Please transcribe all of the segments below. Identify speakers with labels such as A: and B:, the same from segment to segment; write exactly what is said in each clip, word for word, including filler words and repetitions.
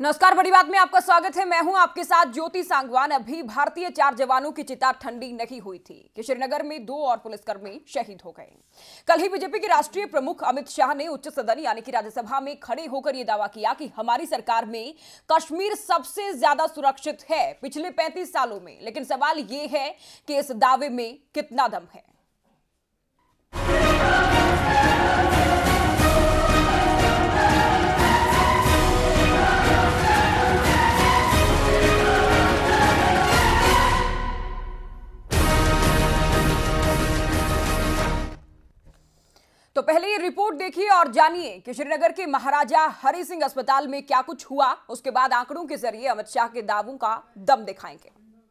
A: नमस्कार, बड़ी बात में आपका स्वागत है। मैं हूं आपके साथ ज्योति सांगवान। अभी भारतीय चार जवानों की चिता ठंडी नहीं हुई थी कि श्रीनगर में दो और पुलिसकर्मी शहीद हो गए। कल ही बीजेपी के राष्ट्रीय प्रमुख अमित शाह ने उच्च सदन यानी कि राज्यसभा में खड़े होकर यह दावा किया कि हमारी सरकार में कश्मीर सबसे ज्यादा सुरक्षित है पिछले पैंतीस सालों में। लेकिन सवाल यह है कि इस दावे में कितना दम है। तो पहले ये रिपोर्ट देखिए और जानिए कि श्रीनगर के महाराजा हरि सिंह अस्पताल में क्या कुछ हुआ। उसके बाद आंकड़ों के जरिए अमित शाह के दावों का दम दिखाएंगे।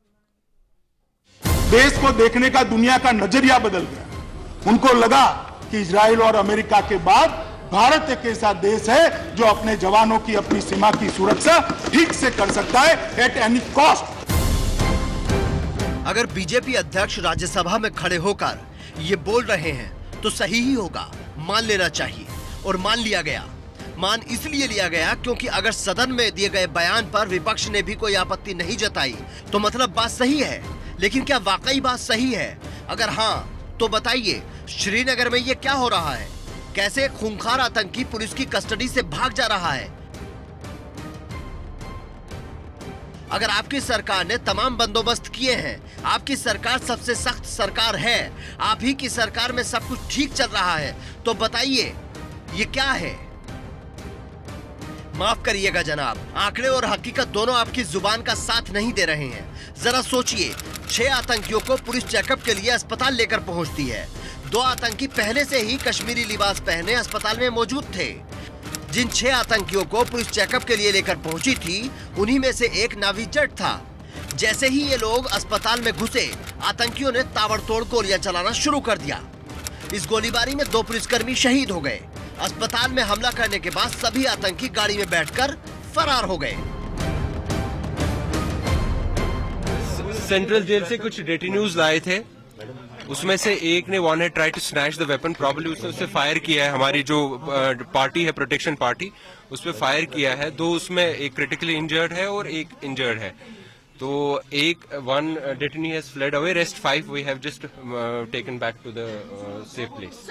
B: देश को देखने का दुनिया का नजरिया बदल गया। उनको लगा कि इजराइल और अमेरिका के बाद भारत एक ऐसा देश है जो अपने जवानों की, अपनी सीमा की सुरक्षा ठीक से कर सकता है एट एनी कॉस्ट।
C: अगर बीजेपी अध्यक्ष राज्यसभा में खड़े होकर ये बोल रहे हैं तो सही ही होगा, मान लेना चाहिए। और मान लिया गया। मान इसलिए लिया गया क्योंकि अगर सदन में दिए गए बयान पर विपक्ष ने भी कोई आपत्ति नहीं जताई तो मतलब बात सही है। लेकिन क्या वाकई बात सही है? अगर हाँ तो बताइए, श्रीनगर में ये क्या हो रहा है? कैसे खूंखार आतंकी पुलिस की कस्टडी से भाग जा रहा है? अगर आपकी सरकार ने तमाम बंदोबस्त किए हैं, आपकी सरकार सबसे सख्त सरकार है, आप ही की सरकार में सब कुछ ठीक चल रहा है, तो बताइए ये क्या है? माफ करिएगा जनाब, आंकड़े और हकीकत दोनों आपकी जुबान का साथ नहीं दे रहे हैं। जरा सोचिए, छह आतंकियों को पुलिस चेकअप के लिए अस्पताल लेकर पहुंचती है। दो आतंकी पहले से ही कश्मीरी लिबास पहने अस्पताल में मौजूद थे। जिन छह आतंकियों को पुलिस चेकअप के लिए लेकर पहुंची थी, उन्हीं में से एक नावीद जट था। जैसे ही ये लोग अस्पताल में घुसे, आतंकियों ने ताबड़तोड़ गोलियां चलाना शुरू कर दिया। इस गोलीबारी में दो पुलिसकर्मी शहीद हो गए। अस्पताल में हमला करने के बाद सभी आतंकी गाड़ी में बैठकर फरार हो गए।
D: सेंट्रल जेल से कुछ डेटिन्यूज लाए थे, उसमें से एक ने one had try to snatch the weapon, probably उसने उससे फायर किया है। हमारी जो पार्टी है प्रोटेक्शन पार्टी, उस पर फायर किया है। दो उसमें एक क्रिटिकली इंजर्ड है और एक इंजर्ड है। तो एक one detainee has fled away, rest five we have just taken back to the safe place.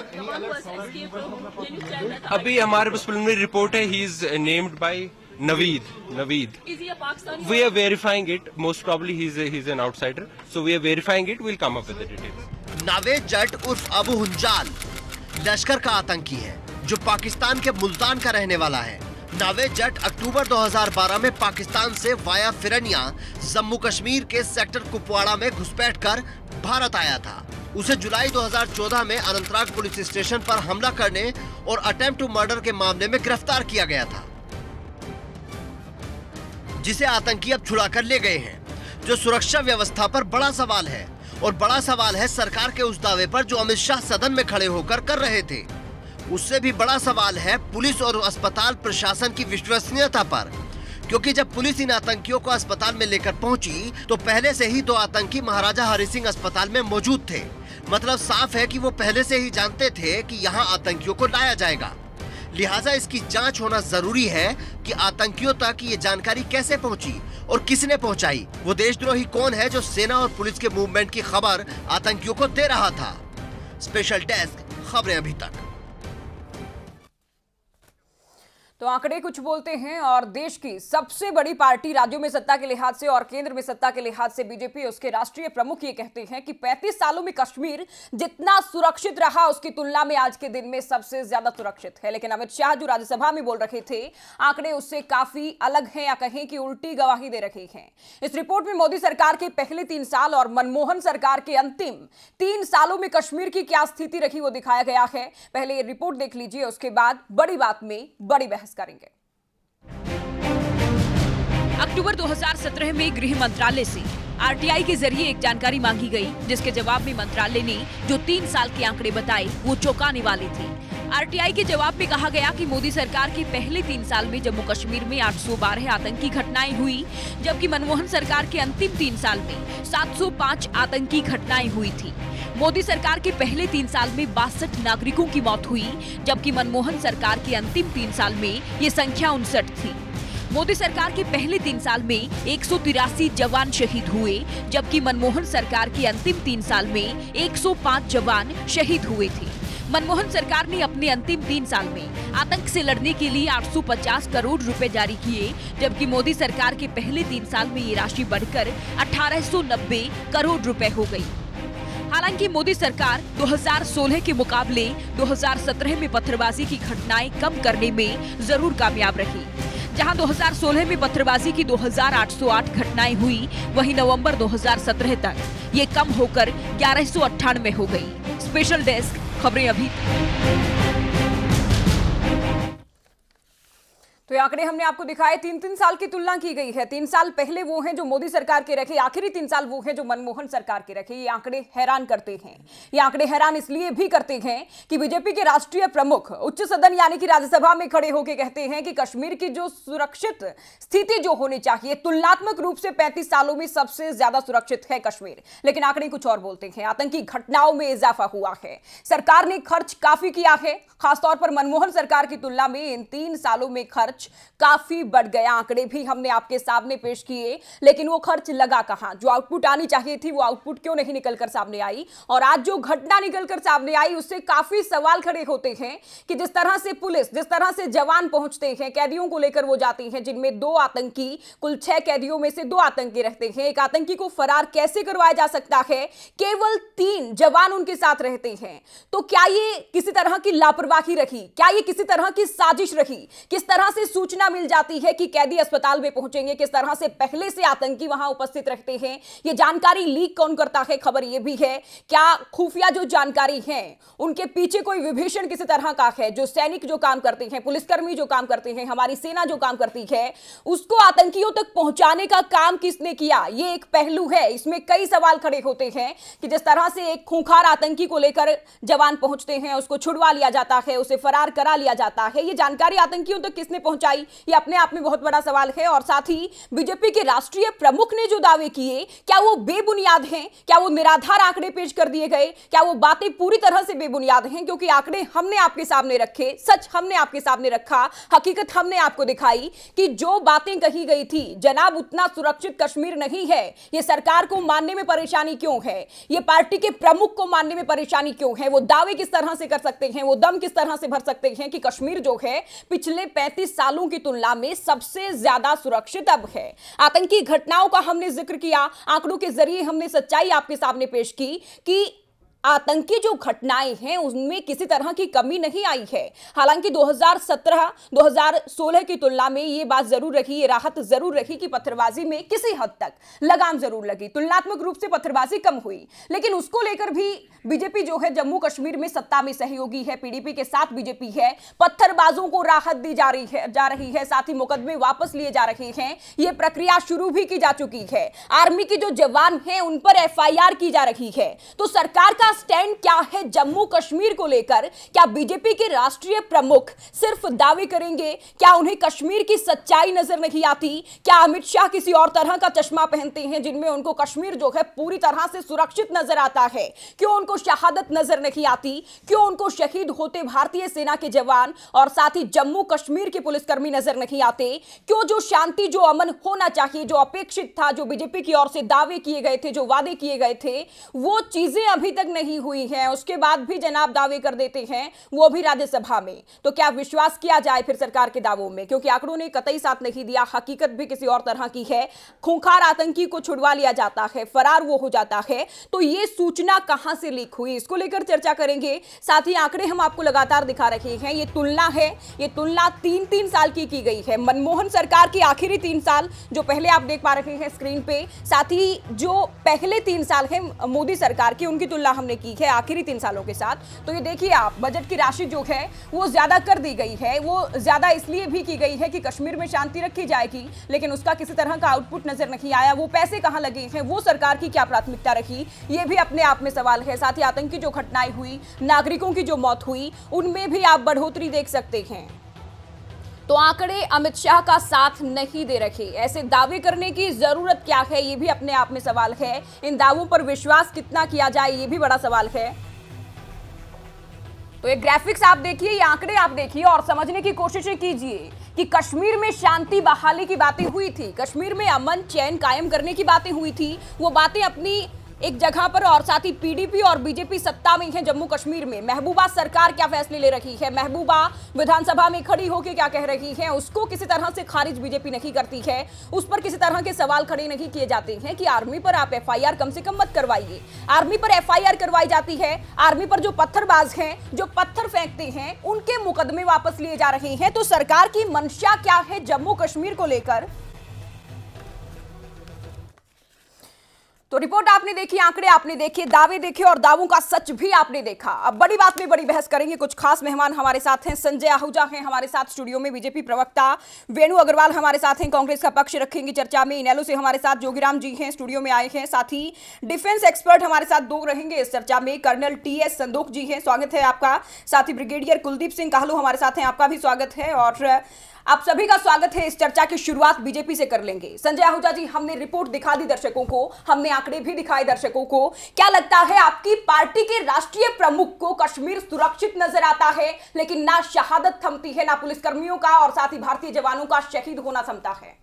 D: अभी हमारे पास प्रिलिमिनरी रिपोर्ट है, he is named by Naveed. Naveed.
E: Is he a Pakistani?
D: We are verifying it. Most probably he's a, he's an outsider. So we are verifying it. We'll come up with the details.
C: Naveed Jatt उर्फ अबू हुंजाल लश्कर का आतंकी है जो पाकिस्तान के मुल्तान का रहने वाला है। नावेद जट अक्टूबर दो हज़ार बारह में पाकिस्तान से वाया फिरनिया जम्मू कश्मीर के सेक्टर कुपवाड़ा में घुसपैठ कर भारत आया था। उसे जुलाई दो हज़ार चौदह में अनंतनाग पुलिस स्टेशन पर हमला करने और अटेम्प्ट टू मर्डर के मामले में गिरफ्तार किया गया था, जिसे आतंकी अब छुड़ा कर ले गए हैं। जो सुरक्षा व्यवस्था पर बड़ा सवाल है, और बड़ा सवाल है सरकार के उस दावे पर जो अमित शाह सदन में खड़े होकर कर रहे थे। उससे भी बड़ा सवाल है पुलिस और अस्पताल प्रशासन की विश्वसनीयता पर, क्योंकि जब पुलिस इन आतंकियों को अस्पताल में लेकर पहुंची तो पहले से ही दो आतंकी महाराजा हरि सिंह अस्पताल में मौजूद थे। मतलब साफ है कि वो पहले से ही जानते थे कि यहाँ आतंकियों को लाया जाएगा। लिहाजा इसकी जांच होना जरूरी है कि आतंकियों तक ये जानकारी कैसे पहुंची और किसने पहुंचाई। वो देशद्रोही कौन है जो सेना और पुलिस के मूवमेंट की खबर आतंकियों को दे रहा था। स्पेशल डेस्क, खबरें अभी तक।
A: तो आंकड़े कुछ बोलते हैं और देश की सबसे बड़ी पार्टी राज्यों में सत्ता के लिहाज से और केंद्र में सत्ता के लिहाज से बीजेपी, उसके राष्ट्रीय प्रमुख ये कहते हैं कि पैंतीस सालों में कश्मीर जितना सुरक्षित रहा उसकी तुलना में आज के दिन में सबसे ज्यादा सुरक्षित है। लेकिन अमित शाह जो राज्यसभा में बोल रहे थे, आंकड़े उससे काफी अलग हैं या कहें कि उल्टी गवाही दे रहे हैं। इस रिपोर्ट में मोदी सरकार के पहले तीन साल और मनमोहन सरकार के अंतिम तीन सालों में कश्मीर की क्या स्थिति रही वो दिखाया गया है। पहले ये रिपोर्ट देख लीजिए, उसके बाद बड़ी बात में बड़ी बहस करेंगे।
E: अक्टूबर दो हज़ार सत्रह में गृह मंत्रालय से आरटीआई के जरिए एक जानकारी मांगी गई, जिसके जवाब में मंत्रालय ने जो तीन साल के आंकड़े बताए वो चौंकाने वाले थे। आरटीआई के जवाब में कहा गया कि मोदी सरकार के पहले तीन साल में जम्मू कश्मीर में आठ सौ बारह आतंकी घटनाएं हुई, जबकि मनमोहन सरकार के अंतिम तीन साल में सात सौ पाँच आतंकी घटनाएं हुई थी। मोदी सरकार के पहले तीन साल में बासठ नागरिकों की मौत हुई, जबकि मनमोहन सरकार के अंतिम तीन साल में ये संख्या उनसठ थी। मोदी सरकार के पहले तीन साल में एक सौ तिरासी जवान शहीद हुए, जबकि मनमोहन सरकार के अंतिम तीन साल में एक सौ पाँच जवान शहीद हुए थे। मनमोहन सरकार ने अपने अंतिम तीन साल में आतंक से लड़ने के लिए आठ सौ पचास करोड़ रुपए जारी किए, जबकि मोदी सरकार के पहले तीन साल में ये राशि बढ़कर अठारह सौ नब्बे करोड़ रुपए हो गई। हालांकि मोदी सरकार दो हज़ार सोलह के मुकाबले दो हज़ार सत्रह में पत्थरबाजी की घटनाएं कम करने में जरूर कामयाब रही। जहां दो हज़ार सोलह में पत्थरबाजी की दो हज़ार आठ सौ आठ घटनाएं हुई, वहीं नवंबर दो हज़ार सत्रह तक ये कम होकर ग्यारह सौ अट्ठानवे हो गई। स्पेशल डेस्क, खबरें अभी।
A: तो ये आंकड़े हमने आपको दिखाए, तीन तीन साल की तुलना की गई है। तीन साल पहले वो हैं जो मोदी सरकार के रखे, आखिरी तीन साल वो हैं जो मनमोहन सरकार के रखे। ये आंकड़े हैरान करते हैं। ये आंकड़े हैरान इसलिए भी करते हैं कि बीजेपी के राष्ट्रीय प्रमुख उच्च सदन यानी कि राज्यसभा में खड़े होकर कहते हैं कि कश्मीर की जो सुरक्षित स्थिति जो होनी चाहिए, तुलनात्मक रूप से पैंतीस सालों में सबसे ज्यादा सुरक्षित है कश्मीर। लेकिन आंकड़े कुछ और बोलते हैं। आतंकी घटनाओं में इजाफा हुआ है, सरकार ने खर्च काफी किया है। खासतौर पर मनमोहन सरकार की तुलना में इन तीन सालों में खर्च काफी बढ़ गया। आंकड़े भी हमने आपके सामने पेश किए, लेकिन वो खर्च लगा कहां? जो आउटपुट आनी चाहिए थी वो आउटपुट क्यों नहीं निकलकर सामने आई? और आज जो घटना निकलकर सामने आई उससे काफी सवाल खड़े होते हैं कि जिस तरह से पुलिस, जिस तरह से जवान पहुंचते हैं, कैदियों को लेकर वो जाते हैं, जिनमें दो आतंकी, कुल छह कैदियों में से दो आतंकी रहते हैं। एक आतंकी को फरार कैसे करवाया जा सकता है? केवल तीन जवान उनके साथ रहते हैं। तो क्या ये किसी तरह की लापरवाही रही? क्या ये किसी तरह की साजिश रही? किस तरह से सूचना मिल जाती है कि कैदी अस्पताल में पहुंचेंगे? किस तरह से पहले से आतंकी वहां उपस्थित रहते हैं? ये जानकारी लीक कौन करता है? खबर ये भी है, क्या खुफिया जो जानकारी है उनके पीछे कोई विभीषण किसी तरह का है? जो सैनिक जो काम करते हैं, पुलिसकर्मी जो काम करते हैं, हमारी सेना जो काम करती है, उसको आतंकियों तक पहुंचाने का काम किसने किया? ये एक पहलू है। इसमें कई सवाल खड़े होते हैं कि जिस तरह से एक खूंखार आतंकी को लेकर जवान पहुंचते हैं, उसको छुड़वा लिया जाता है, उसे फरार करा लिया जाता है, ये जानकारी आतंकियों तक किसने पहुंचाई? ये अपने आप में बहुत बड़ा सवाल है। और साथ ही बीजेपी के राष्ट्रीय प्रमुख ने जो दावे किए, क्या वो बेबुनियाद हैं? क्या वो निराधार आंकड़े पेश कर दिए गए? क्या वो बातें पूरी तरह से बेबुनियाद हैं? क्योंकि आंकड़े हमने आपके सामने रखे, सच हमने आपके सामने रखा, हकीकत हमने आपको दिखाई कि जो बातें कही गई थी, जनाब उतना सुरक्षित कश्मीर नहीं है। ये सरकार को मानने में परेशानी क्यों है? ये पार्टी के प्रमुख को मानने में परेशानी क्यों है? वो दावे किस तरह से कर सकते हैं, वो दम किस तरह से भर सकते हैं कि कश्मीर जो है पिछले पैंतीस सालों की तुलना में सबसे ज्यादा सुरक्षित अब है? आतंकी घटनाओं का हमने जिक्र किया, आंकड़ों के जरिए हमने सच्चाई आपके सामने पेश की कि आतंकी जो घटनाएं हैं उनमें किसी तरह की कमी नहीं आई है। हालांकि दो हज़ार सत्रह दो हज़ार सोलह की तुलना में ये बात जरूर रही, ये राहत जरूर रही कि पत्थरबाजी में किसी हद तक लगाम जरूर लगी, तुलनात्मक रूप से पत्थरबाजी कम हुई। लेकिन उसको लेकर भी बीजेपी जो है जम्मू कश्मीर में सत्ता में सहयोगी है, पीडीपी के साथ बीजेपी है, पत्थरबाजों को राहत दी जा रही है जा रही है साथ ही मुकदमे वापस लिए जा रहे हैं। ये प्रक्रिया शुरू भी की जा चुकी है। आर्मी के जो जवान हैं उन पर एफ आई आर की जा रही है। तो सरकार का स्टैंड क्या है जम्मू कश्मीर को लेकर? क्या बीजेपी के राष्ट्रीय प्रमुख सिर्फ दावे करेंगे? क्या उन्हें कश्मीर की सच्चाई नजर नहीं आती? क्या अमित शाह किसी और तरह का चश्मा पहनते हैं जिनमें उनको कश्मीर जो है पूरी तरह से सुरक्षित नजर आता है? क्यों उनको शहादत नजर नहीं आती? क्यों उनको शहीद होते भारतीय सेना के जवान और साथ ही जम्मू कश्मीर के पुलिसकर्मी नजर नहीं आते? क्यों जो शांति, जो अमन होना चाहिए, जो अपेक्षित था, जो बीजेपी की ओर से दावे किए गए थे, जो वादे किए गए थे, वो चीजें अभी तक नहीं हुई है? उसके बाद भी जनाब दावे कर देते हैं, वो भी राज्यसभा में। तो क्या विश्वास किया जाए फिर सरकार के दावों में? क्योंकि आंकड़ों ने कतई साथ नहीं दिया, हकीकत भी किसी और तरह की है। खूंखार आतंकी को छुड़वा लिया जाता है, फरार वो हो जाता है। तो ये सूचना कहां से लीक हुई, इसको लेकर चर्चा करेंगे। साथ ही आंकड़े हम आपको लगातार दिखा रहे हैं। ये तुलना है, ये तुलना तीन तीन साल की की गई है। मनमोहन सरकार की आखिरी तीन साल जो पहले आप देख पा रहे हैं स्क्रीन पे, साथ ही जो पहले तीन साल है मोदी सरकार की, उनकी तुलना हमने की है आखिरी तीन सालों के साथ। तो ये देखिए आप, बजट की राशि जो है वो ज्यादा कर दी गई है। वो ज्यादा इसलिए भी की गई है कि कश्मीर में शांति रखी जाएगी, लेकिन उसका किसी तरह का आउटपुट नजर नहीं आया। वो पैसे कहां लगे हैं, वो सरकार की क्या प्राथमिकता रही, ये भी अपने आप में सवाल है। साथ ही आतंकी जो घटनाएं हुई, नागरिकों की जो मौत हुई, उनमें भी आप बढ़ोतरी देख सकते हैं। तो आंकड़े अमित शाह का साथ नहीं दे रखे। ऐसे दावे करने की जरूरत क्या है, ये भी अपने आप में सवाल है। इन दावों पर विश्वास कितना किया जाए, ये भी बड़ा सवाल है। तो ये ग्राफिक्स आप देखिए, ये आंकड़े आप देखिए और समझने की कोशिश कीजिए कि कश्मीर में शांति बहाली की बातें हुई थी, कश्मीर में अमन चैन कायम करने की बातें हुई थी, वो बातें अपनी एक जगह पर, और साथ ही पीडीपी और बीजेपी सत्ता में है जम्मू कश्मीर में। महबूबा सरकार क्या फैसले ले रही है, महबूबा विधानसभा में खड़ी होकर क्या कह रही है, उसको किसी तरह से खारिज बीजेपी नहीं करती है, उस पर किसी तरह के सवाल खड़े नहीं किए जाते हैं कि आर्मी पर आप एफआईआर कम से कम मत करवाइए। आर्मी पर एफआईआर करवाई जाती है, आर्मी पर जो पत्थरबाज हैं, जो पत्थर फेंकते हैं, उनके मुकदमे वापस लिए जा रहे हैं। तो सरकार की मंशा क्या है जम्मू कश्मीर को लेकर? तो रिपोर्ट आपने देखी, आंकड़े आपने देखे, दावे देखे और दावों का सच भी आपने देखा। अब बड़ी बात में बड़ी बहस करेंगे। कुछ खास मेहमान हमारे साथ हैं। संजय आहूजा हैं हमारे साथ स्टूडियो में, बीजेपी प्रवक्ता वेणु अग्रवाल हमारे साथ हैं, कांग्रेस का पक्ष रखेंगे चर्चा में। इनेलो से हमारे साथ जोगीराम जी हैं, स्टूडियो में आए हैं। साथ ही डिफेंस एक्सपर्ट हमारे साथ दो रहेंगे इस चर्चा में, colonel T S Sandokh ji हैं, स्वागत है आपका। साथ ही ब्रिगेडियर कुलदीप सिंह काहलू हमारे साथ हैं, आपका भी स्वागत है। और आप सभी का स्वागत है। इस चर्चा की शुरुआत बीजेपी से कर लेंगे। संजय आहूजा जी, हमने रिपोर्ट दिखा दी दर्शकों को, हमने आंकड़े भी दिखाए दर्शकों को। क्या लगता है आपकी पार्टी के राष्ट्रीय प्रमुख को कश्मीर सुरक्षित नजर आता है, लेकिन ना शहादत थमती है, ना पुलिसकर्मियों का और साथ ही भारतीय जवानों का शहीद होना थमता है?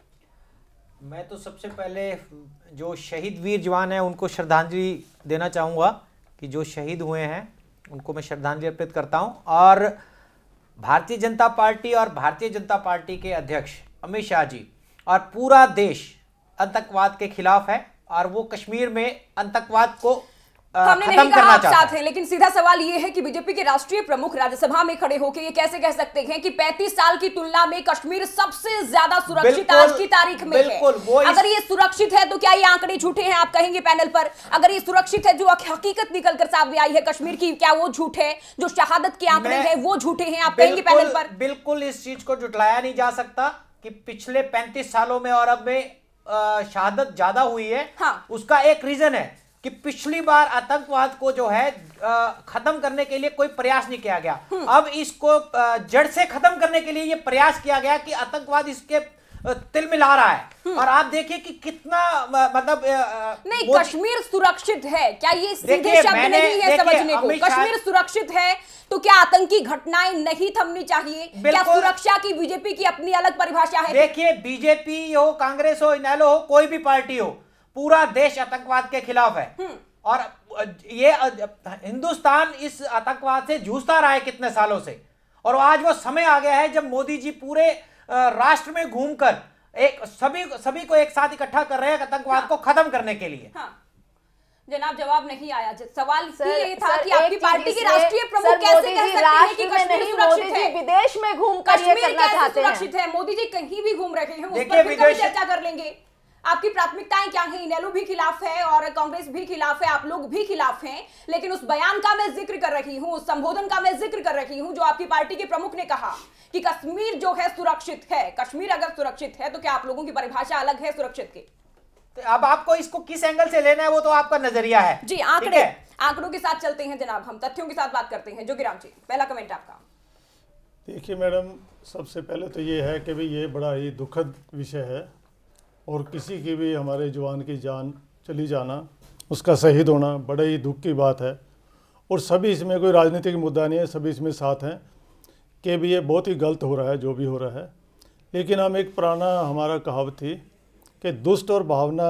F: मैं तो सबसे पहले जो शहीद वीर जवान है उनको श्रद्धांजलि देना चाहूँगा कि जो शहीद हुए हैं उनको मैं श्रद्धांजलि अर्पित करता हूँ। और भारतीय जनता पार्टी और भारतीय जनता पार्टी के अध्यक्ष अमित शाह जी और पूरा देश आतंकवाद के खिलाफ है और वो कश्मीर में आतंकवाद को
A: हमने नहीं कहा आप साथ हैं, लेकिन सीधा सवाल ये है कि बीजेपी के राष्ट्रीय प्रमुख राज्यसभा में खड़े होकर ये कैसे कह सकते हैं कि पैंतीस साल की तुलना में कश्मीर सबसे ज्यादा सुरक्षित आज की तारीख में है? अगर ये सुरक्षित है तो क्या ये आंकड़े झूठे हैं? आप कहेंगे पैनल पर, अगर ये सुरक्षित है, जो हकीकत निकल कर सामने आई है कश्मीर की, क्या वो झूठ है? जो शहादत के आंकड़े हैं वो झूठे हैं? आप कहेंगे पैनल पर?
F: बिल्कुल इस चीज को जुटलाया नहीं जा सकता कि पिछले पैंतीस सालों में और अब में शहादत ज्यादा हुई है। हाँ। उसका एक रीजन है कि पिछली बार आतंकवाद को जो है खत्म करने के लिए कोई प्रयास नहीं किया गया। अब इसको जड़ से खत्म करने के लिए ये प्रयास किया गया कि आतंकवाद इसके तिल मिला रहा है। और आप देखिए कि कितना मतलब
A: नहीं, कश्मीर सुरक्षित है क्या? ये सीधे शब्द नहीं है समझने को। कश्मीर सुरक्षित है तो क्या आतंकी घटनाएं नहीं थमनी चाहिए? क्या सुरक्षा की बीजेपी की अपनी अलग परिभाषा है?
F: देखिए, बीजेपी हो, कांग्रेस हो, इनेलो हो, कोई भी पार्टी हो, पूरा देश आतंकवाद के खिलाफ है। और ये हिंदुस्तान इस आतंकवाद से जूझता रहा है कितने सालों से, और आज वो समय आ गया है जब मोदी जी पूरे राष्ट्र में घूमकर एक सभी सभी को एक साथ इकट्ठा कर रहे हैं आतंकवाद हाँ। को खत्म करने के लिए।
A: हाँ। जनाब, जवाब नहीं आया। सवाल ये था कि आपकी पार्टी के राष्ट्रीय प्रमुख कैसे कह सकते हैं कि कश्मीर सुरक्षित है?
G: विदेश में घूमकर ये करना चाहते हैं।
A: सुरक्षित है, मोदी जी कहीं भी घूम रहे हैं, उस पर भी चर्चा कर लेंगे। आपकी प्राथमिकताएं क्या हैं? इनेलो भी खिलाफ है और कांग्रेस भी खिलाफ है, आप लोग भी खिलाफ हैं, लेकिन उस बयान का मैं जिक्र कर रही हूं, उस संबोधन का मैं जिक्र कर रही हूं जो आपकी पार्टी के प्रमुख ने कहा कि कश्मीर जो है सुरक्षित है। कश्मीर अगर सुरक्षित है तो क्या आप लोगों की परिभाषा अलग है सुरक्षित की?
F: तो अब आपको इसको किस एंगल से लेना है वो तो आपका नजरिया है।
A: जी, आंकड़े आंकड़ों के साथ चलते हैं जनाब, हम तथ्यों के साथ बात करते हैं। जोगीराम जी, पहला कमेंट आपका।
H: देखिए मैडम, सबसे पहले तो ये है कि भाई ये बड़ा ही दुखद विषय है और किसी की भी हमारे जवान की जान चली जाना, उसका शहीद होना बड़ा ही दुख की बात है। और सभी इसमें कोई राजनीतिक मुद्दा नहीं है, सभी इसमें साथ हैं कि भी ये बहुत ही गलत हो रहा है जो भी हो रहा है। लेकिन हम एक पुराना हमारा कहावत थी कि दुष्ट और भावना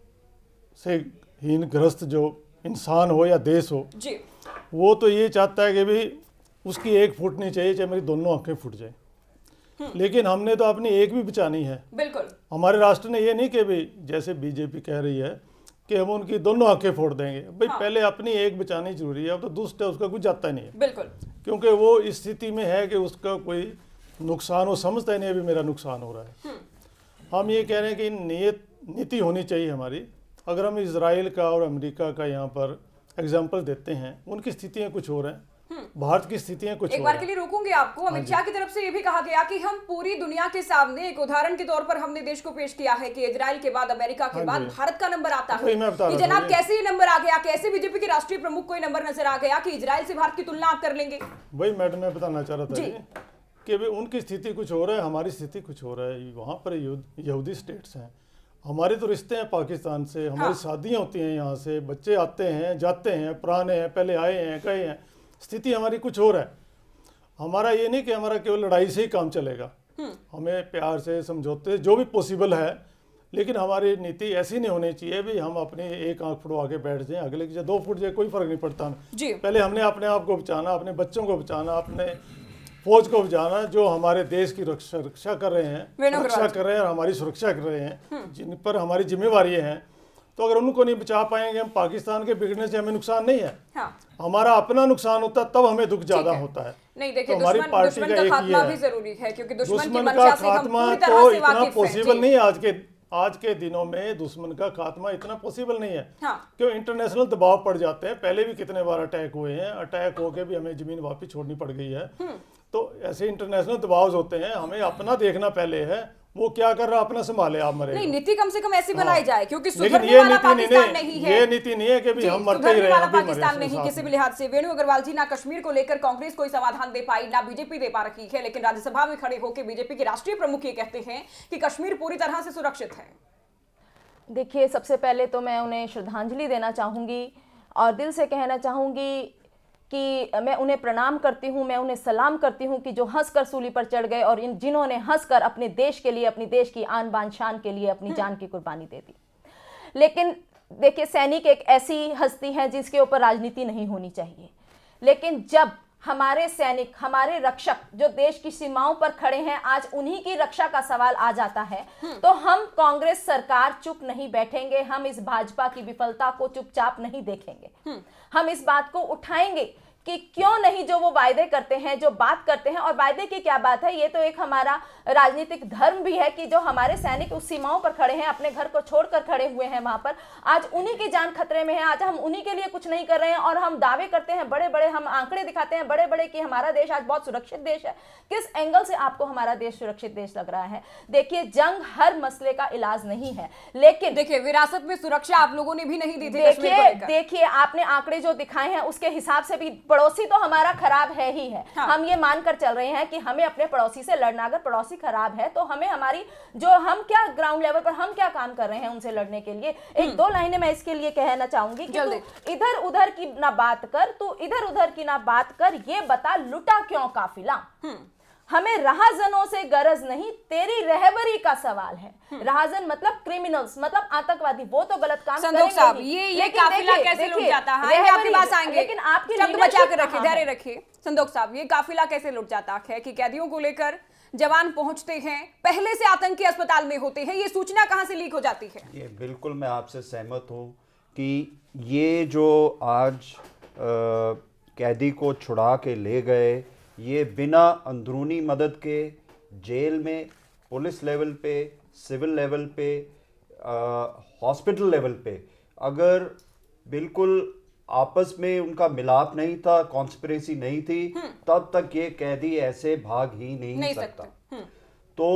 H: से हीन ग्रस्त जो इंसान हो या देश हो
A: जी,
H: वो तो ये चाहता है कि भाई उसकी एक फुटनी चाहिए, चाहे मेरी दोनों आंखें फूट जाए। लेकिन हमने तो अपनी एक भी बचानी है।
A: बिल्कुल।
H: हमारे राष्ट्र ने ये नहीं कि भाई जैसे बीजेपी कह रही है कि हम उनकी दोनों आंखें फोड़ देंगे। भाई हाँ। पहले अपनी एक बचानी जरूरी है। अब तो दुष्ट है उसका कुछ जाता नहीं है।
A: बिल्कुल।
H: क्योंकि वो इस स्थिति में है कि उसका कोई नुकसान वो समझता ही नहीं अभी मेरा नुकसान हो रहा है। हम ये कह रहे हैं कि नियत नीति होनी चाहिए हमारी। अगर हम इजराइल का और अमेरिका का यहाँ पर एग्जाम्पल देते हैं, उनकी स्थितियाँ कुछ हो रहे हैं, भारत की स्थितियां कुछ।
A: एक बार के लिए रोकूंगे आपको। अमित शाह की तरफ से ये भी कहा गया कि हम पूरी दुनिया के सामने एक उदाहरण के तौर पर हमने देश को पेश किया है कि इजराइल के बाद अमेरिका के बाद भारत का नंबर आता है। ये जनाब कैसे ये नंबर आ गया? कैसे बीजेपी के राष्ट्रीय प्रमुख को ये नंबर नजर आ गया कि इजराइल से भारत की तुलना आप कर लेंगे?
H: वही मैडम मैं बताना चाह रहा था कि भाई उनकी स्थिति कुछ हो रहा है, हमारी स्थिति कुछ हो रहा है। वहाँ पर यहूदी स्टेट्स हैं, हमारे तो रिश्ते हैं पाकिस्तान से, हमारी शादियाँ होती हैं यहाँ से, बच्चे आते हैं जाते हैं, पुराने हैं, पहले आए हैं गए हैं। स्थिति हमारी कुछ और है। हमारा ये नहीं कि हमारा केवल लड़ाई से ही काम चलेगा। हमें प्यार से समझौते जो भी पॉसिबल है, लेकिन हमारी नीति ऐसी नहीं होनी चाहिए भी हम अपनी एक आंख फुड़वा के बैठ जाएं, अगले की दो फुट जाए कोई फर्क नहीं पड़ता। पहले हमने अपने आप को बचाना, अपने बच्चों को बचाना, अपने फौज को बचाना जो हमारे देश की रक्षा रक्षा कर रहे हैं, रक्षा कर रहे हैं और हमारी सुरक्षा कर रहे हैं, जिन पर हमारी जिम्मेवारी है। तो अगर उनको नहीं बचा पाएंगे हम, पाकिस्तान के बिगड़ने से हमें नुकसान नहीं है, हाँ। हमारा अपना नुकसान होता है तब हमें दुख ज्यादा होता है।
A: नहीं देखिए, तो हमारी पार्टी का एक ही है, भी जरूरी है क्योंकि दुश्मन की मंशा से हम पूरी तरह
H: तो
A: से
H: इतना
A: वाकिफ
H: पॉसिबल नहीं है आज के आज के दिनों में। दुश्मन का खात्मा इतना पॉसिबल नहीं है, हाँ। क्यों इंटरनेशनल दबाव पड़ जाते हैं। पहले भी कितने बार अटैक हुए हैं, अटैक होके भी हमें जमीन वापस छोड़नी पड़ गई है। तो ऐसे इंटरनेशनल दबाव होते हैं, हमें अपना देखना पहले है, वो क्या कर रहा अपना संभाले, आप मरे
A: नहीं। नीति कम से कम ऐसी बनाई जाए क्योंकि सुधरने वाला पाकिस्तान नहीं है।
H: ये नीति नहीं है कि भी हम मरते ही रहे,
A: पाकिस्तान नहीं किसी भी लिहाज से। वेणु अग्रवाल जी, ना कश्मीर को लेकर कांग्रेस कोई समाधान दे पाई, ना बीजेपी दे पा रही है, लेकिन राज्यसभा में खड़े होकर बीजेपी के राष्ट्रीय प्रमुख ये कहते हैं कि कश्मीर पूरी तरह से सुरक्षित है।
G: देखिए, सबसे पहले तो मैं उन्हें श्रद्धांजलि देना चाहूँगी और दिल से कहना चाहूँगी कि मैं उन्हें प्रणाम करती हूँ, मैं उन्हें सलाम करती हूँ कि जो हंसकर सूली पर चढ़ गए और इन जिन्होंने हंसकर अपने देश के लिए, अपनी देश की आन बान शान के लिए अपनी जान की कुर्बानी दे दी। लेकिन देखिए, सैनिक एक ऐसी हस्ती है जिसके ऊपर राजनीति नहीं होनी चाहिए, लेकिन जब हमारे सैनिक, हमारे रक्षक जो देश की सीमाओं पर खड़े हैं, आज उन्हीं की रक्षा का सवाल आ जाता है, तो हम कांग्रेस सरकार चुप नहीं बैठेंगे, हम इस भाजपा की विफलता को चुपचाप नहीं देखेंगे। हम इस बात को उठाएंगे कि क्यों नहीं जो वो वायदे करते हैं, जो बात करते हैं, और वायदे की क्या बात है, ये तो एक हमारा राजनीतिक धर्म भी है कि जो हमारे सैनिक उस सीमाओं पर खड़े हैं, अपने घर को छोड़कर खड़े हुए हैं वहां पर, आज उन्हीं की जान खतरे में है, आज हम उन्हीं के लिए कुछ नहीं कर रहे हैं और हम दावे करते हैं बड़े बड़े, हम आंकड़े दिखाते हैं बड़े बड़े कि हमारा देश आज बहुत सुरक्षित देश है। किस एंगल से आपको हमारा देश सुरक्षित देश लग रहा है? देखिए, जंग हर मसले का इलाज नहीं है, लेकिन
A: देखिए विरासत में सुरक्षा आप लोगों ने भी नहीं दी थी।
G: देखिए देखिए आपने आंकड़े जो दिखाए हैं उसके हिसाब से भी पड़ोसी तो हमारा खराब है ही है। हाँ। हम ये मानकर चल रहे हैं कि हमें अपने पड़ोसी से लड़ना, अगर पड़ोसी खराब है तो हमें हमारी जो हम क्या ग्राउंड लेवल पर हम क्या काम कर रहे हैं उनसे लड़ने के लिए। एक दो लाइनें मैं इसके लिए कहना चाहूंगी कि तू इधर उधर की ना बात कर, तू इधर उधर की ना बात कर, ये बता लुटा क्यों काफिला। हमें राहजनों से गरज नहीं, तेरी रहबरी का सवाल है। राहजन मतलब क्रिमिनल्स, मतलब आतंकवादी, वो तो गलत काम
A: संदोख साहब, ये ये काफिला कैसे लुट जाता है? हम आपके पास आएंगे, लेकिन आपकी शब्द बचा कर रखिए, धैर्य रखिए। संदोख साहब, ये काफिला कैसे लुट जाता है कि कैदियों को लेकर जवान पहुंचते हैं, पहले से आतंकी अस्पताल में होते हैं, ये सूचना कहां से लीक हो जाती है?
I: ये बिल्कुल मैं आपसे सहमत हूं कि ये जो आज कैदी को छुड़ा के ले गए, ये बिना अंदरूनी मदद के जेल में, पुलिस लेवल पे, सिविल लेवल पे, हॉस्पिटल लेवल पे, अगर बिल्कुल आपस में उनका मिलाप नहीं था, कॉन्स्पिरेसी नहीं थी, तब तक ये कैदी ऐसे भाग ही नहीं, नहीं सकता। तो